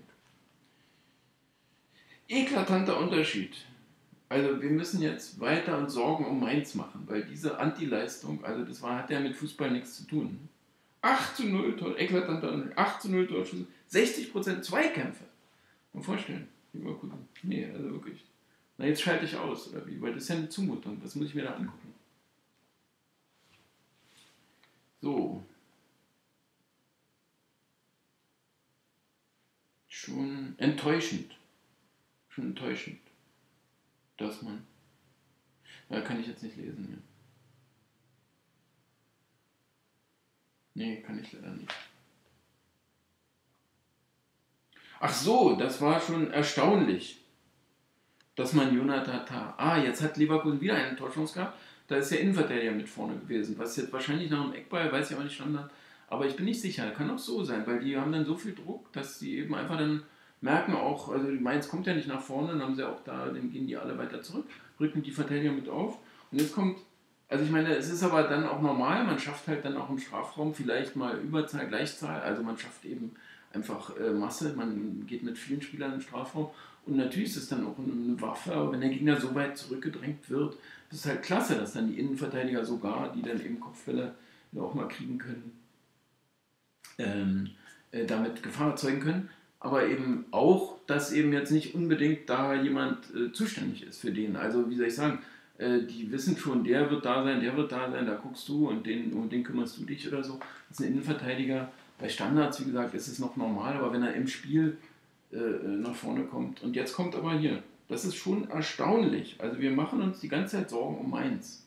Eklatanter Unterschied. Also wir müssen jetzt weiter uns Sorgen um Mainz machen, weil diese Anti-Leistung, also das war, hat ja mit Fußball nichts zu tun. acht zu null Tor, eklatanter Unterschied, acht zu null Torschüsse, sechzig Prozent Zweikämpfe. Mal vorstellen. Leverkusen. Nee, also wirklich. Na, jetzt schalte ich aus, oder wie? Weil das ist ja eine Zumutung. Das muss ich mir da angucken. So. Schon enttäuschend. Schon enttäuschend. Dass man. Ja, kann ich jetzt nicht lesen. Ja. Nee, kann ich leider nicht. Ach so, das war schon erstaunlich, dass man Jonathan Tah. Ah, jetzt hat Leverkusen wieder eine Torchance gehabt. Da ist der Innenverteidiger mit vorne gewesen. Was jetzt wahrscheinlich nach dem Eckball, weiß ich auch nicht, Standard. Aber ich bin nicht sicher, kann auch so sein, weil die haben dann so viel Druck, dass sie eben einfach dann merken auch, also Mainz kommt ja nicht nach vorne, dann haben sie auch da, dann gehen die alle weiter zurück, rücken die Verteidiger mit auf. Und jetzt kommt, also ich meine, es ist aber dann auch normal, man schafft halt dann auch im Strafraum vielleicht mal Überzahl, Gleichzahl, also man schafft eben einfach äh, Masse, man geht mit vielen Spielern im Strafraum und natürlich ist es dann auch eine Waffe, aber wenn der Gegner so weit zurückgedrängt wird, ist es halt klasse, dass dann die Innenverteidiger sogar, die dann eben Kopfbälle auch mal kriegen können, ähm, äh, damit Gefahr erzeugen können, aber eben auch, dass eben jetzt nicht unbedingt da jemand äh, zuständig ist für den, also wie soll ich sagen, äh, die wissen schon, der wird da sein, der wird da sein, da guckst du und den, um den kümmerst du dich oder so, das ist ein Innenverteidiger. Bei Standards, wie gesagt, ist es noch normal, aber wenn er im Spiel äh, nach vorne kommt. Und jetzt kommt aber hier, das ist schon erstaunlich. Also wir machen uns die ganze Zeit Sorgen um Mainz.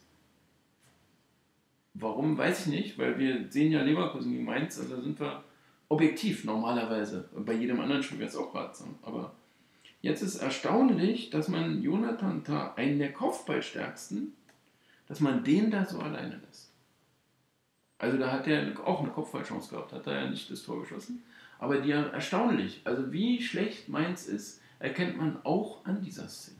Warum, weiß ich nicht, weil wir sehen ja Leverkusen gegen Mainz, also sind wir objektiv normalerweise. Und bei jedem anderen Spiel wäre es auch ratsam. Aber jetzt ist erstaunlich, dass man Jonathan Tah, einen der Kopfballstärksten, dass man den da so alleine lässt. Also da hat er auch eine Kopfballchance gehabt, hat er ja nicht das Tor geschossen. Aber die ja erstaunlich, also wie schlecht Mainz ist, erkennt man auch an dieser Szene.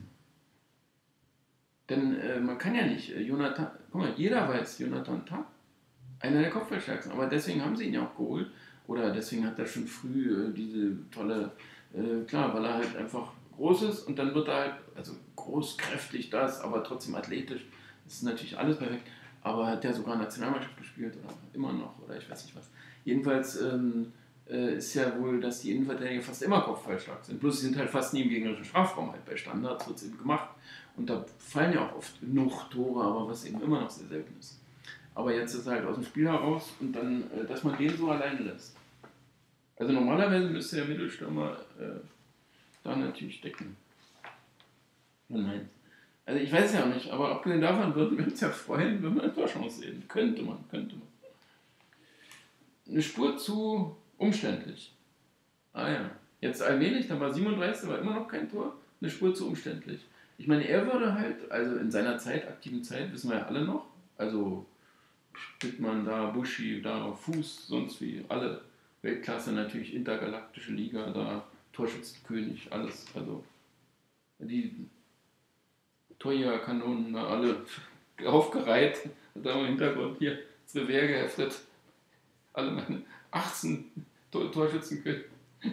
Denn äh, man kann ja nicht, äh, Jonathan, guck mal, jeder weiß, Jonathan Tah, einer der Kopfballstärksten, aber deswegen haben sie ihn ja auch geholt. Oder deswegen hat er schon früh äh, diese tolle, äh, klar, weil er halt einfach groß ist und dann wird er halt, also groß, kräftig das, aber trotzdem athletisch, das ist natürlich alles perfekt. Aber hat der sogar Nationalmannschaft gespielt oder immer noch oder ich weiß nicht was. Jedenfalls ähm, äh, ist ja wohl, dass die Innenverteidiger fast immer kopfballstark sind. Bloß sie sind halt fast nie im gegnerischen Strafraum. Halt bei Standards wird es eben gemacht. Und da fallen ja auch oft genug Tore, aber was eben immer noch sehr selten ist. Aber jetzt ist er halt aus dem Spiel heraus und dann, äh, dass man den so alleine lässt. Also normalerweise müsste der Mittelstürmer äh, da natürlich decken. Nein. Also ich weiß ja auch nicht, aber abgesehen davon würden wir uns ja freuen, wenn wir eine Torchance sehen. Könnte man, könnte man. Eine Spur zu umständlich. Ah ja, jetzt allmählich, dann war siebenunddreißig, war immer noch kein Tor. Eine Spur zu umständlich. Ich meine, er würde halt, also in seiner Zeit, aktiven Zeit, wissen wir ja alle noch, also Bittmann da, Buschi, da, Fuß, sonst wie, alle Weltklasse natürlich, intergalaktische Liga, da, Torschützenkönig, alles, also die Torjägerkanonen da alle aufgereiht, da im Hintergrund hier das Revier geheftet, alle meine achtzehn Tor Torschützenkönig.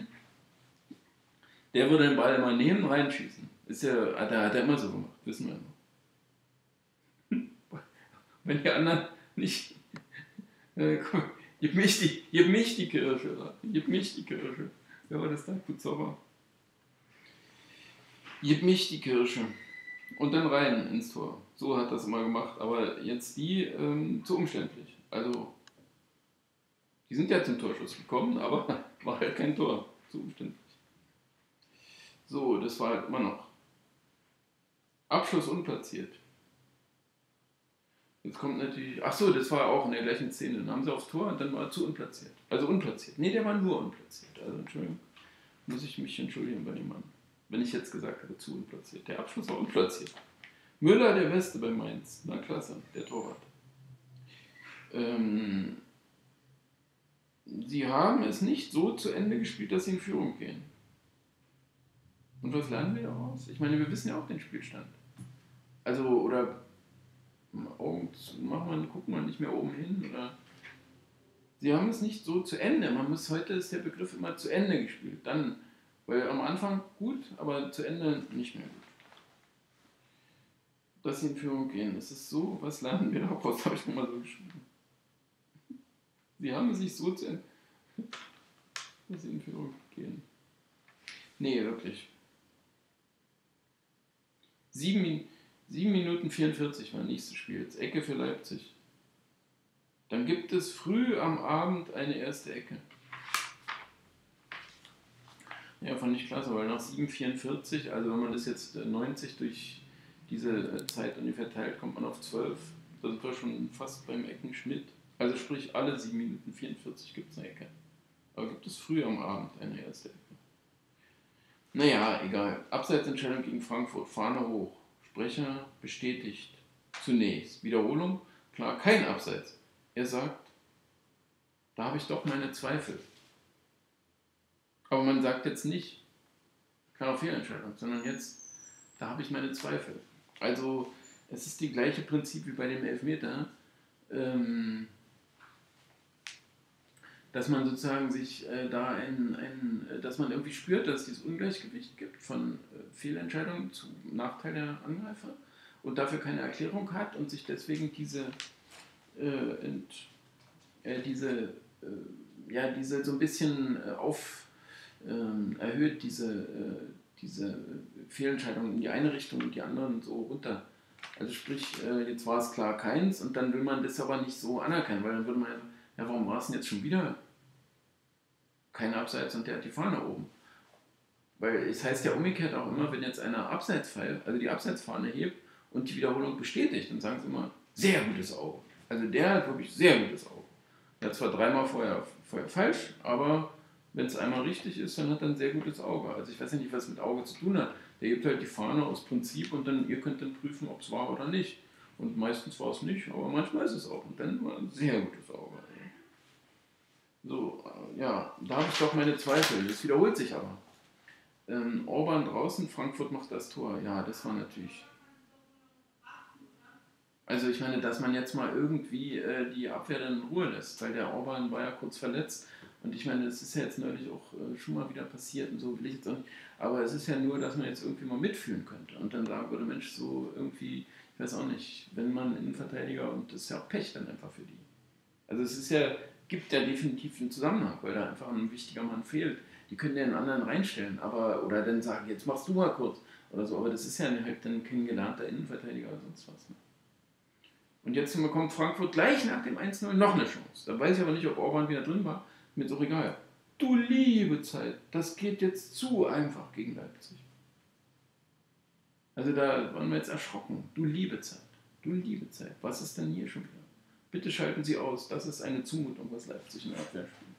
Der würde den Ball immer nehmen, reinschießen. Ist ja, hat er, hat er immer so gemacht, wissen wir noch. Wenn die anderen nicht. Äh, guck, gib, mich die, gib mich die Kirsche, gib mich die Kirsche. Wer war das da? Kuzova. Gib mich die Kirsche. Und dann rein ins Tor. So hat das immer gemacht. Aber jetzt die ähm, zu umständlich. Also, die sind ja zum Torschuss gekommen, aber war halt kein Tor. Zu umständlich. So, das war halt immer noch. Abschluss unplatziert. Jetzt kommt natürlich. Ach so, das war auch in der gleichen Szene. Dann haben sie aufs Tor und dann war er zu unplatziert. Also unplatziert. Nee, der war nur unplatziert. Also Entschuldigung. Muss ich mich entschuldigen bei dem Mann. Wenn ich jetzt gesagt habe, zu unplatziert. Der Abschluss war unplatziert. Müller der Beste bei Mainz. Na klasse, der Torwart. Ähm, sie haben es nicht so zu Ende gespielt, dass sie in Führung gehen. Und was lernen wir daraus? Ich meine, wir wissen ja auch den Spielstand. Also, oder Augen zu machen, gucken wir nicht mehr oben hin. Oder sie haben es nicht so zu Ende. Man muss, heute ist der Begriff immer zu Ende gespielt. Dann, weil am Anfang gut, aber zu Ende nicht mehr gut. Dass sie in Führung gehen. Es ist so, was lernen wir daraus? Habe ich nochmal so geschrieben. Sie haben es nicht so zu Ende, dass sie in Führung gehen. Nee, wirklich. Sieben, sieben Minuten vierundvierzig war nächstes Spiel. Jetzt Ecke für Leipzig. Dann gibt es früh am Abend eine erste Ecke. Ja, fand ich klasse, weil nach sieben vierundvierzig, also wenn man das jetzt neunzig durch diese Zeit ungefähr teilt, kommt man auf zwölf. Da sind wir schon fast beim Eckenschnitt. Also sprich, alle sieben Minuten vierundvierzig gibt es eine Ecke. Aber gibt es früh am Abend eine erste Ecke. Naja, egal. Abseitsentscheidung gegen Frankfurt. Fahne hoch. Sprecher bestätigt. Zunächst. Wiederholung. Klar, kein Abseits. Er sagt, da habe ich doch meine Zweifel. Aber man sagt jetzt nicht, klare Fehlentscheidung, sondern jetzt, da habe ich meine Zweifel. Also, es ist die gleiche Prinzip wie bei dem Elfmeter. Ähm, dass man sozusagen sich äh, da ein, ein, äh, dass man irgendwie spürt, dass es dieses Ungleichgewicht gibt von äh, Fehlentscheidungen zum Nachteil der Angreifer und dafür keine Erklärung hat und sich deswegen diese, äh, ent, äh, diese, äh, ja, diese so ein bisschen äh, auf, äh, erhöht, diese, äh, diese Fehlentscheidungen in die eine Richtung und die anderen so runter. Also sprich, äh, jetzt war es klar keins und dann will man das aber nicht so anerkennen, weil dann würde man ja, warum war es denn jetzt schon wieder kein Abseits und der hat die Fahne oben? Weil es heißt ja umgekehrt auch immer, wenn jetzt einer Abseits pfeift, also die Abseitsfahne hebt und die Wiederholung bestätigt, dann sagen sie immer, sehr gutes Auge. Also der hat wirklich sehr gutes Auge. Der hat zwar dreimal vorher, vorher falsch, aber wenn es einmal richtig ist, dann hat er ein sehr gutes Auge. Also ich weiß ja nicht, was mit Auge zu tun hat. Der hebt halt die Fahne aus Prinzip und dann ihr könnt dann prüfen, ob es war oder nicht. Und meistens war es nicht, aber manchmal ist es auch. Und dann war ein sehr gutes Auge. So, ja, da habe ich doch meine Zweifel. Das wiederholt sich aber. Ähm, Orban draußen, Frankfurt macht das Tor. Ja, das war natürlich... Also ich meine, dass man jetzt mal irgendwie äh, die Abwehr dann in Ruhe lässt, weil der Orban war ja kurz verletzt. Und ich meine, das ist ja jetzt neulich auch äh, schon mal wieder passiert und so will ich jetzt auch nicht. Aber es ist ja nur, dass man jetzt irgendwie mal mitfühlen könnte und dann sagen würde, Mensch, so irgendwie, ich weiß auch nicht, wenn man Innenverteidiger, und das ist ja auch Pech dann einfach für die. Also es ist ja, gibt ja definitiv einen Zusammenhang, weil da einfach ein wichtiger Mann fehlt. Die können ja einen anderen reinstellen, aber oder dann sagen, jetzt machst du mal kurz oder so, aber das ist ja halt dann kein gelernter Innenverteidiger oder sonst was. Ne? Und jetzt bekommt Frankfurt gleich nach dem eins null noch eine Chance. Da weiß ich aber nicht, ob Orban wieder drin war. Mir ist auch egal. Du liebe Zeit, das geht jetzt zu einfach gegen Leipzig. Also da waren wir jetzt erschrocken. Du liebe Zeit, du liebe Zeit. Was ist denn hier schon wieder? Bitte schalten Sie aus. Das ist eine Zumutung, was Leipzig in der Abwehr spielt.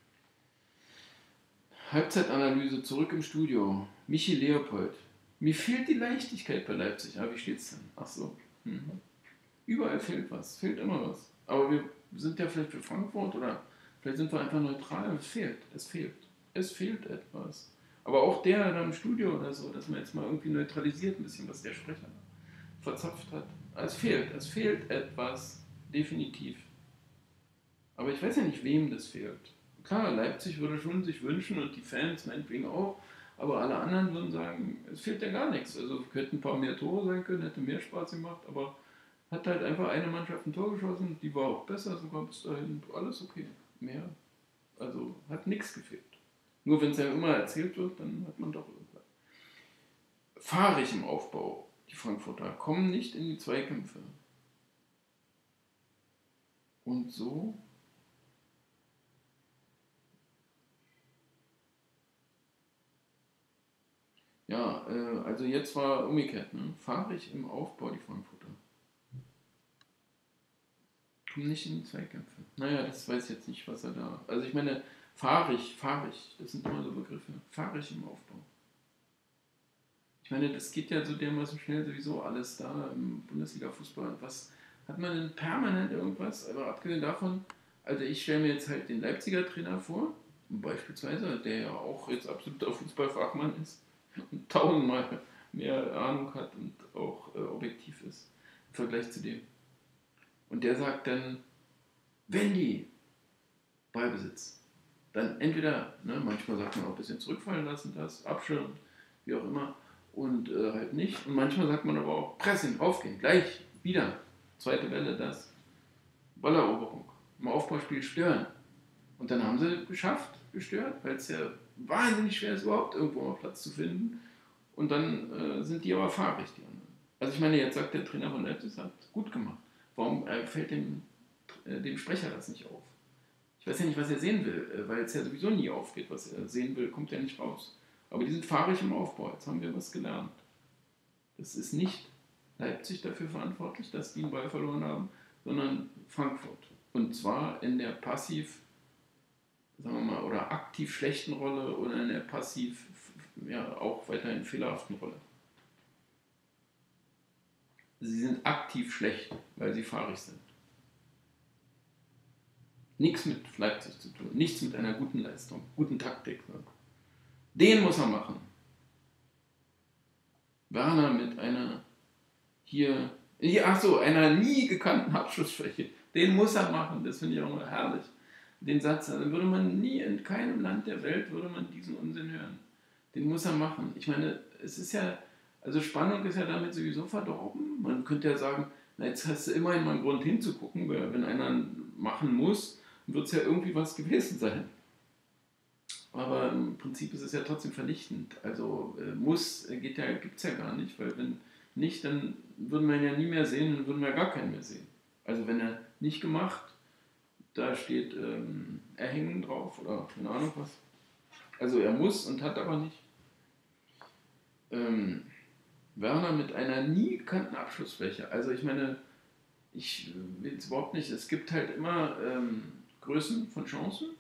Halbzeitanalyse zurück im Studio. Michi Leopold. Mir fehlt die Leichtigkeit bei Leipzig. Ah, wie steht's denn? Ach so. Mhm. Überall fehlt was. Fehlt immer was. Aber wir sind ja vielleicht für Frankfurt oder vielleicht sind wir einfach neutral. Es fehlt. Es fehlt. Es fehlt etwas. Aber auch der da im Studio oder so, dass man jetzt mal irgendwie neutralisiert ein bisschen, was der Sprecher verzapft hat. Es fehlt. Es fehlt etwas. Definitiv. Aber ich weiß ja nicht, wem das fehlt. Klar, Leipzig würde schon sich wünschen und die Fans meinetwegen auch, aber alle anderen würden sagen, es fehlt ja gar nichts. Also hätten ein paar mehr Tore sein können, hätte mehr Spaß gemacht, aber hat halt einfach eine Mannschaft ein Tor geschossen, die war auch besser, sogar bis dahin, alles okay. Mehr, also hat nichts gefehlt. Nur wenn es ja immer erzählt wird, dann hat man doch irgendwas. Fahrig im Aufbau, die Frankfurter kommen nicht in die Zweikämpfe. Und so ja, äh, also jetzt war umgekehrt, ne? Fahrig im Aufbau, die Frankfurter. Kommen nicht in die Zweikämpfe. Naja, das weiß ich jetzt nicht, was er da... Also ich meine, fahrig, fahrig, das sind immer so Begriffe. Fahrig im Aufbau. Ich meine, das geht ja so dermaßen schnell sowieso alles da im Bundesliga-Fußball. Und was hat man denn permanent irgendwas? Aber abgesehen davon, also ich stelle mir jetzt halt den Leipziger Trainer vor, beispielsweise, der ja auch jetzt absoluter Fußballfachmann ist und tausendmal mehr Ahnung hat und auch äh, objektiv ist im Vergleich zu dem. Und der sagt dann, wenn die Ballbesitz, dann entweder, ne, manchmal sagt man auch ein bisschen zurückfallen lassen, das, abschirmen, wie auch immer, und äh, halt nicht. Und manchmal sagt man aber auch Pressing, aufgehen, gleich, wieder, zweite Welle, das, Balleroberung, im Aufbauspiel stören. Und dann haben sie geschafft, gestört, weil es ja wahnsinnig schwer ist, überhaupt irgendwo mal Platz zu finden. Und dann äh, sind die aber fahrig, die anderen. Also ich meine, jetzt sagt der Trainer von Leipzig, hat gut gemacht. Warum äh, fällt dem, äh, dem Sprecher das nicht auf? Ich weiß ja nicht, was er sehen will, äh, weil es ja sowieso nie aufgeht. Was er sehen will, kommt ja nicht raus. Aber die sind fahrig im Aufbau. Jetzt haben wir was gelernt. Es ist nicht Leipzig dafür verantwortlich, dass die einen Ball verloren haben, sondern Frankfurt. Und zwar in der passiv, sagen wir mal, oder aktiv schlechten Rolle oder in der passiv, ja, auch weiterhin fehlerhaften Rolle. Sie sind aktiv schlecht, weil sie fahrig sind. Nichts mit Leipzig zu tun, nichts mit einer guten Leistung, guten Taktik. Den muss er machen. Werner mit einer hier, ach so, einer nie gekannten Abschlussfläche. Den muss er machen, das finde ich auch mal herrlich. Den Satz, also würde man nie in keinem Land der Welt würde man diesen Unsinn hören. Den muss er machen. Ich meine, es ist ja, also Spannung ist ja damit sowieso verdorben. Man könnte ja sagen, na jetzt hast du immerhin mal einen Grund hinzugucken, weil wenn einer machen muss, wird es ja irgendwie was gewesen sein. Aber im Prinzip ist es ja trotzdem vernichtend. Also äh, muss geht ja, gibt es ja gar nicht, weil wenn nicht, dann würden wir ihn ja nie mehr sehen, dann würden wir gar keinen mehr sehen. Also wenn er nicht gemacht, da steht ähm, erhängen drauf oder keine Ahnung was. Also er muss und hat aber nicht. Ähm, Werner mit einer nie gekannten Abschlussfläche. Also ich meine, ich will es überhaupt nicht. Es gibt halt immer ähm, Größen von Chancen,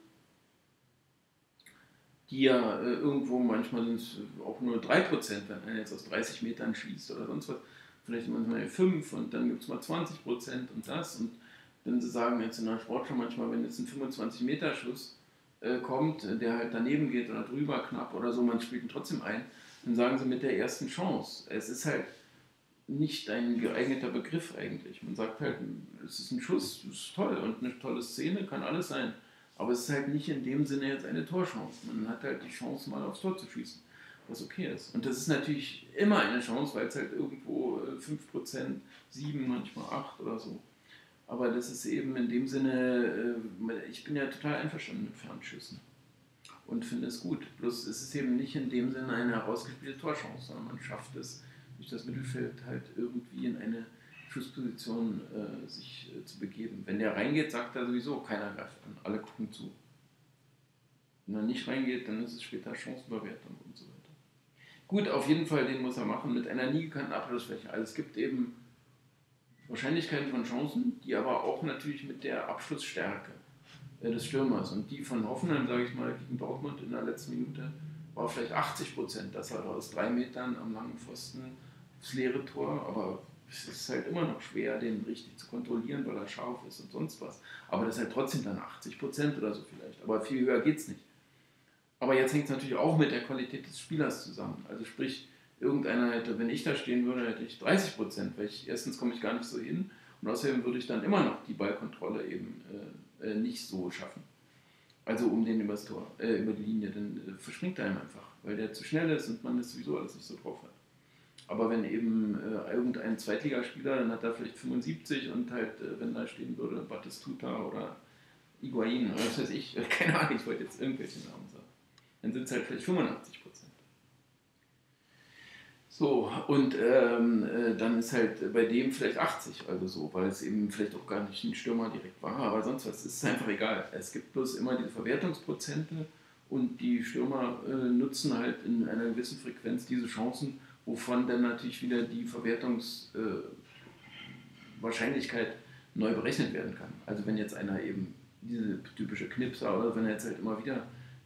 die ja äh, irgendwo, manchmal sind es auch nur drei Prozent, wenn einer jetzt aus dreißig Metern schießt oder sonst was. Vielleicht manchmal fünf und dann gibt es mal zwanzig Prozent und das. Und dann sie sagen jetzt in der Sportschau manchmal, wenn jetzt ein fünfundzwanzig Meter Schuss äh, kommt, der halt daneben geht oder drüber knapp oder so, man spielt ihn trotzdem ein, dann sagen sie mit der ersten Chance. Es ist halt nicht ein geeigneter Begriff eigentlich. Man sagt halt, es ist ein Schuss, das ist toll und eine tolle Szene, kann alles sein. Aber es ist halt nicht in dem Sinne jetzt eine Torchance. Man hat halt die Chance, mal aufs Tor zu schießen, was okay ist. Und das ist natürlich immer eine Chance, weil es halt irgendwo fünf Prozent, sieben, manchmal acht oder so. Aber das ist eben in dem Sinne, ich bin ja total einverstanden mit Fernschüssen und finde es gut. Bloß es ist eben nicht in dem Sinne eine herausgespielte Torchance, sondern man schafft es durch das Mittelfeld halt irgendwie in eine Schussposition äh, sich äh, zu begeben. Wenn der reingeht, sagt er sowieso, keiner greift an, alle gucken zu. Wenn er nicht reingeht, dann ist es später Chancenverwertung und so weiter. Gut, auf jeden Fall, den muss er machen mit einer nie gekannten Abschlussfläche. Also es gibt eben Wahrscheinlichkeiten von Chancen, die aber auch natürlich mit der Abschlussstärke äh, des Stürmers und die von Hoffenheim, sage ich mal, gegen Dortmund in der letzten Minute, war vielleicht achtzig Prozent, dass er aus drei Metern am langen Pfosten aufs leere Tor, aber es ist halt immer noch schwer, den richtig zu kontrollieren, weil er scharf ist und sonst was. Aber das ist halt trotzdem dann achtzig Prozent oder so vielleicht. Aber viel höher geht es nicht. Aber jetzt hängt es natürlich auch mit der Qualität des Spielers zusammen. Also sprich, irgendeiner hätte, wenn ich da stehen würde, hätte ich dreißig Prozent, weil ich, erstens komme ich gar nicht so hin und außerdem würde ich dann immer noch die Ballkontrolle eben äh, nicht so schaffen. Also um den übers Tor, äh, über die Linie, dann äh, verspringt er ihm einfach, weil der zu schnell ist und man das sowieso alles nicht so drauf hat. Aber wenn eben äh, irgendein Zweitligaspieler, dann hat er vielleicht fünfundsiebzig und halt, äh, wenn da stehen würde, Batistuta oder Higuain oder was weiß ich, äh, keine Ahnung, ich wollte jetzt irgendwelche Namen sagen, dann sind es halt vielleicht fünfundachtzig Prozent. So, und ähm, äh, dann ist halt bei dem vielleicht achtzig, also so, weil es eben vielleicht auch gar nicht ein Stürmer direkt war, aber sonst was, es ist einfach egal. Es gibt bloß immer diese Verwertungsprozente und die Stürmer äh, nutzen halt in einer gewissen Frequenz diese Chancen, wovon dann natürlich wieder die Verwertungswahrscheinlichkeit äh, neu berechnet werden kann. Also wenn jetzt einer eben diese typische Knipser oder wenn er jetzt halt immer wieder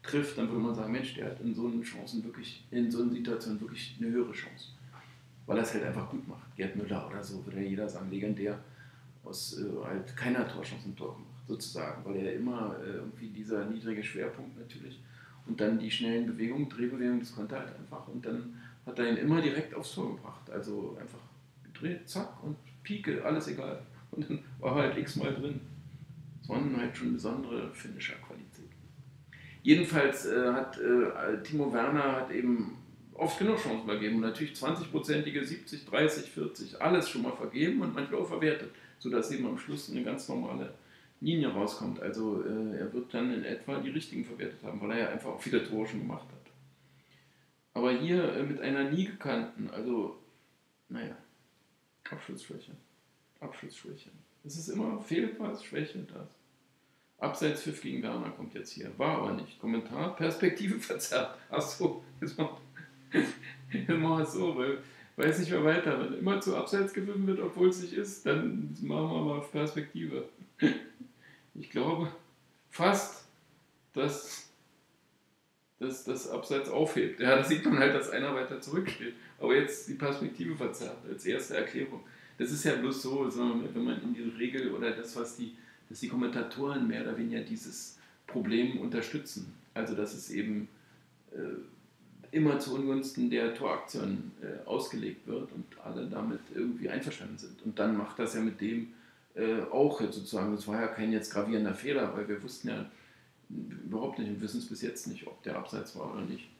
trifft, dann würde man sagen, Mensch, der hat in so einen Chancen wirklich, in so einer Situation wirklich eine höhere Chance. Weil er es halt einfach gut macht. Gerd Müller oder so, würde ja jeder sagen, legendär, aus äh, halt keiner Torchance im Tor gemacht, sozusagen. Weil er immer äh, irgendwie dieser niedrige Schwerpunkt natürlich und dann die schnellen Bewegungen, Drehbewegungen, das konnte er halt einfach. Und dann hat er ihn immer direkt aufs Tor gebracht. Also einfach gedreht, zack und Pike, alles egal. Und dann war er halt x-mal drin. Das waren halt schon besondere Finisher-Qualitäten. Jedenfalls äh, hat äh, Timo Werner hat eben oft genug Chancen vergeben. Und natürlich zwanzig-prozentige, siebzig, dreißig, vierzig, alles schon mal vergeben und manchmal auch verwertet, sodass eben am Schluss eine ganz normale Linie rauskommt. Also äh, er wird dann in etwa die richtigen verwertet haben, weil er ja einfach auch viele Tore schon gemacht hat. Aber hier äh, mit einer nie gekannten, also, naja, Abschlussschwäche. Abschlussschwäche. Es ist immer, fehlt was, Schwäche, das. Abseitspfiff gegen Werner kommt jetzt hier. War aber nicht. Kommentar, Perspektive verzerrt. Achso, jetzt mal, jetzt machen wir es so, weil weiß nicht mehr weiter. Wenn immer zu Abseits gepfiffen wird, obwohl es nicht ist, dann machen wir mal auf Perspektive. Ich glaube fast, dass das das Abseits aufhebt. Ja, da sieht man halt, dass einer weiter zurücksteht. Aber jetzt die Perspektive verzerrt als erste Erklärung. Das ist ja bloß so, wenn man in die Regel oder das, was die, dass die Kommentatoren mehr oder weniger dieses Problem unterstützen. Also dass es eben äh, immer zu Ungunsten der Toraktion äh, ausgelegt wird und alle damit irgendwie einverstanden sind. Und dann macht das ja mit dem äh, auch jetzt sozusagen, das war ja kein jetzt gravierender Fehler, weil wir wussten ja überhaupt nicht und wissen es bis jetzt nicht, ob der Abseits war oder nicht.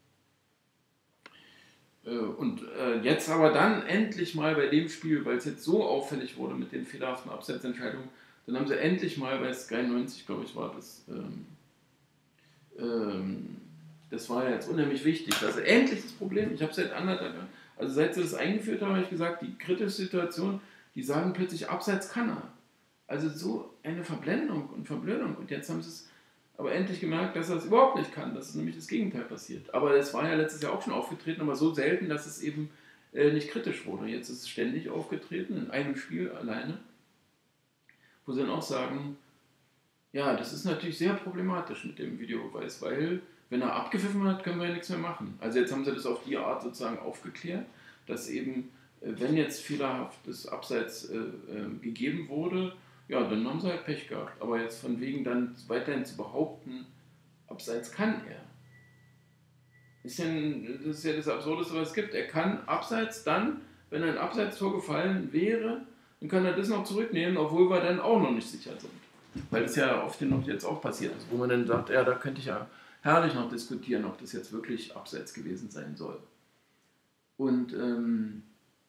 Und jetzt aber dann endlich mal bei dem Spiel, weil es jetzt so auffällig wurde mit den fehlerhaften Abseitsentscheidungen, dann haben sie endlich mal bei Sky neunzig, glaube ich, war das, ähm, ähm, das war ja jetzt unheimlich wichtig, also endlich das Problem, ich habe seit anderthalb Jahren, also seit sie das eingeführt haben, habe ich gesagt, die kritische Situation, die sagen plötzlich, Abseits kann er. Also so eine Verblendung und Verblödung und jetzt haben sie es aber endlich gemerkt, dass er es überhaupt nicht kann, dass es nämlich das Gegenteil passiert. Aber es war ja letztes Jahr auch schon aufgetreten, aber so selten, dass es eben äh, nicht kritisch wurde. Jetzt ist es ständig aufgetreten, in einem Spiel alleine, wo sie dann auch sagen, ja, das ist natürlich sehr problematisch mit dem Videobeweis, weil wenn er abgepfiffen hat, können wir ja nichts mehr machen. Also jetzt haben sie das auf die Art sozusagen aufgeklärt, dass eben, äh, wenn jetzt fehlerhaftes Abseits äh, äh, gegeben wurde, ja, dann haben sie halt Pech gehabt. Aber jetzt von wegen dann weiterhin zu behaupten, Abseits kann er. Ist ja, das ist ja das Absurdeste, was es gibt. Er kann Abseits dann, wenn ein Abseitstor gefallen wäre, dann kann er das noch zurücknehmen, obwohl wir dann auch noch nicht sicher sind. Weil das ja oft noch jetzt auch passiert ist, wo man dann sagt, ja, da könnte ich ja herrlich noch diskutieren, ob das jetzt wirklich Abseits gewesen sein soll. Und ähm,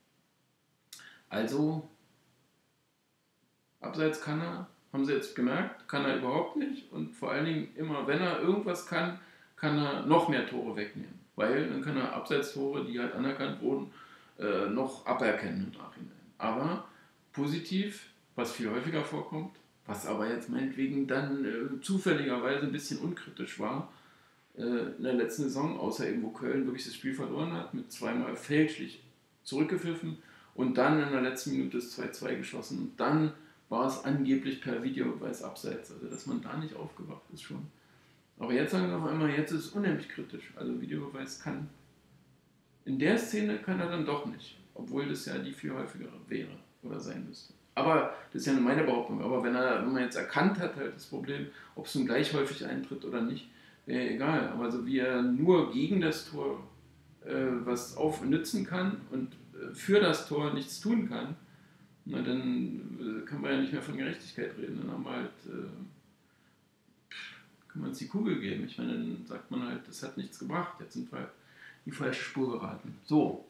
also Abseits kann er, haben sie jetzt gemerkt, kann er überhaupt nicht und vor allen Dingen immer, wenn er irgendwas kann, kann er noch mehr Tore wegnehmen, weil dann kann er Abseitstore, die halt anerkannt wurden, äh, noch aberkennen im Nachhinein. Aber positiv, was viel häufiger vorkommt, was aber jetzt meinetwegen dann äh, zufälligerweise ein bisschen unkritisch war, äh, in der letzten Saison, außer eben wo Köln wirklich das Spiel verloren hat, mit zweimal fälschlich zurückgepfiffen und dann in der letzten Minute das zwei zwei geschossen und dann war es angeblich per Videobeweis abseits, also dass man da nicht aufgewacht ist schon. Aber jetzt sagen wir auf einmal, jetzt ist es unheimlich kritisch, also Videobeweis kann, in der Szene kann er dann doch nicht, obwohl das ja die viel häufigere wäre oder sein müsste. Aber das ist ja meine Behauptung, aber wenn, er, wenn man jetzt erkannt hat, halt das Problem, ob es nun gleich häufig eintritt oder nicht, wäre egal, aber so wie er nur gegen das Tor äh, was aufnützen kann und äh, für das Tor nichts tun kann, na, dann kann man ja nicht mehr von Gerechtigkeit reden. Dann haben wir halt, äh, kann man uns die Kugel geben. Ich meine, dann sagt man halt, das hat nichts gebracht. Jetzt sind wir in die falsche Spur geraten. So.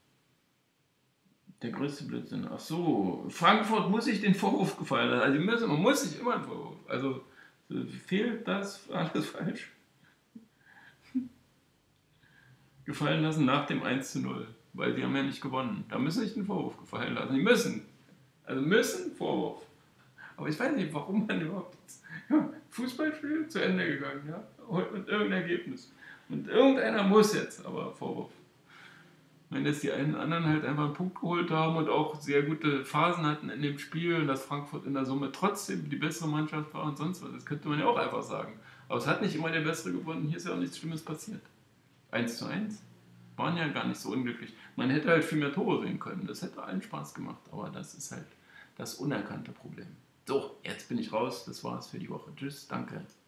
Der größte Blödsinn. Ach so. Frankfurt muss sich den Vorwurf gefallen lassen. Also müssen, man muss sich immer einen Vorwurf. Also fehlt das alles falsch. Gefallen lassen nach dem eins zu null. Weil die haben ja nicht gewonnen. Da müssen sich den Vorwurf gefallen lassen. Die müssen. Also müssen Vorwurf. Aber ich weiß nicht, warum man überhaupt jetzt, ja, Fußballspiel zu Ende gegangen, ja, mit irgendeinem Ergebnis. Und irgendeiner muss jetzt, aber Vorwurf. Wenn jetzt die einen anderen halt einfach einen Punkt geholt haben und auch sehr gute Phasen hatten in dem Spiel, dass Frankfurt in der Summe trotzdem die bessere Mannschaft war und sonst was, das könnte man ja auch einfach sagen. Aber es hat nicht immer der Bessere gewonnen. Hier ist ja auch nichts Schlimmes passiert. Eins zu eins. Waren ja gar nicht so unglücklich. Man hätte halt viel mehr Tore sehen können. Das hätte allen Spaß gemacht. Aber das ist halt das unerkannte Problem. So, jetzt bin ich raus. Das war's für die Woche. Tschüss, danke.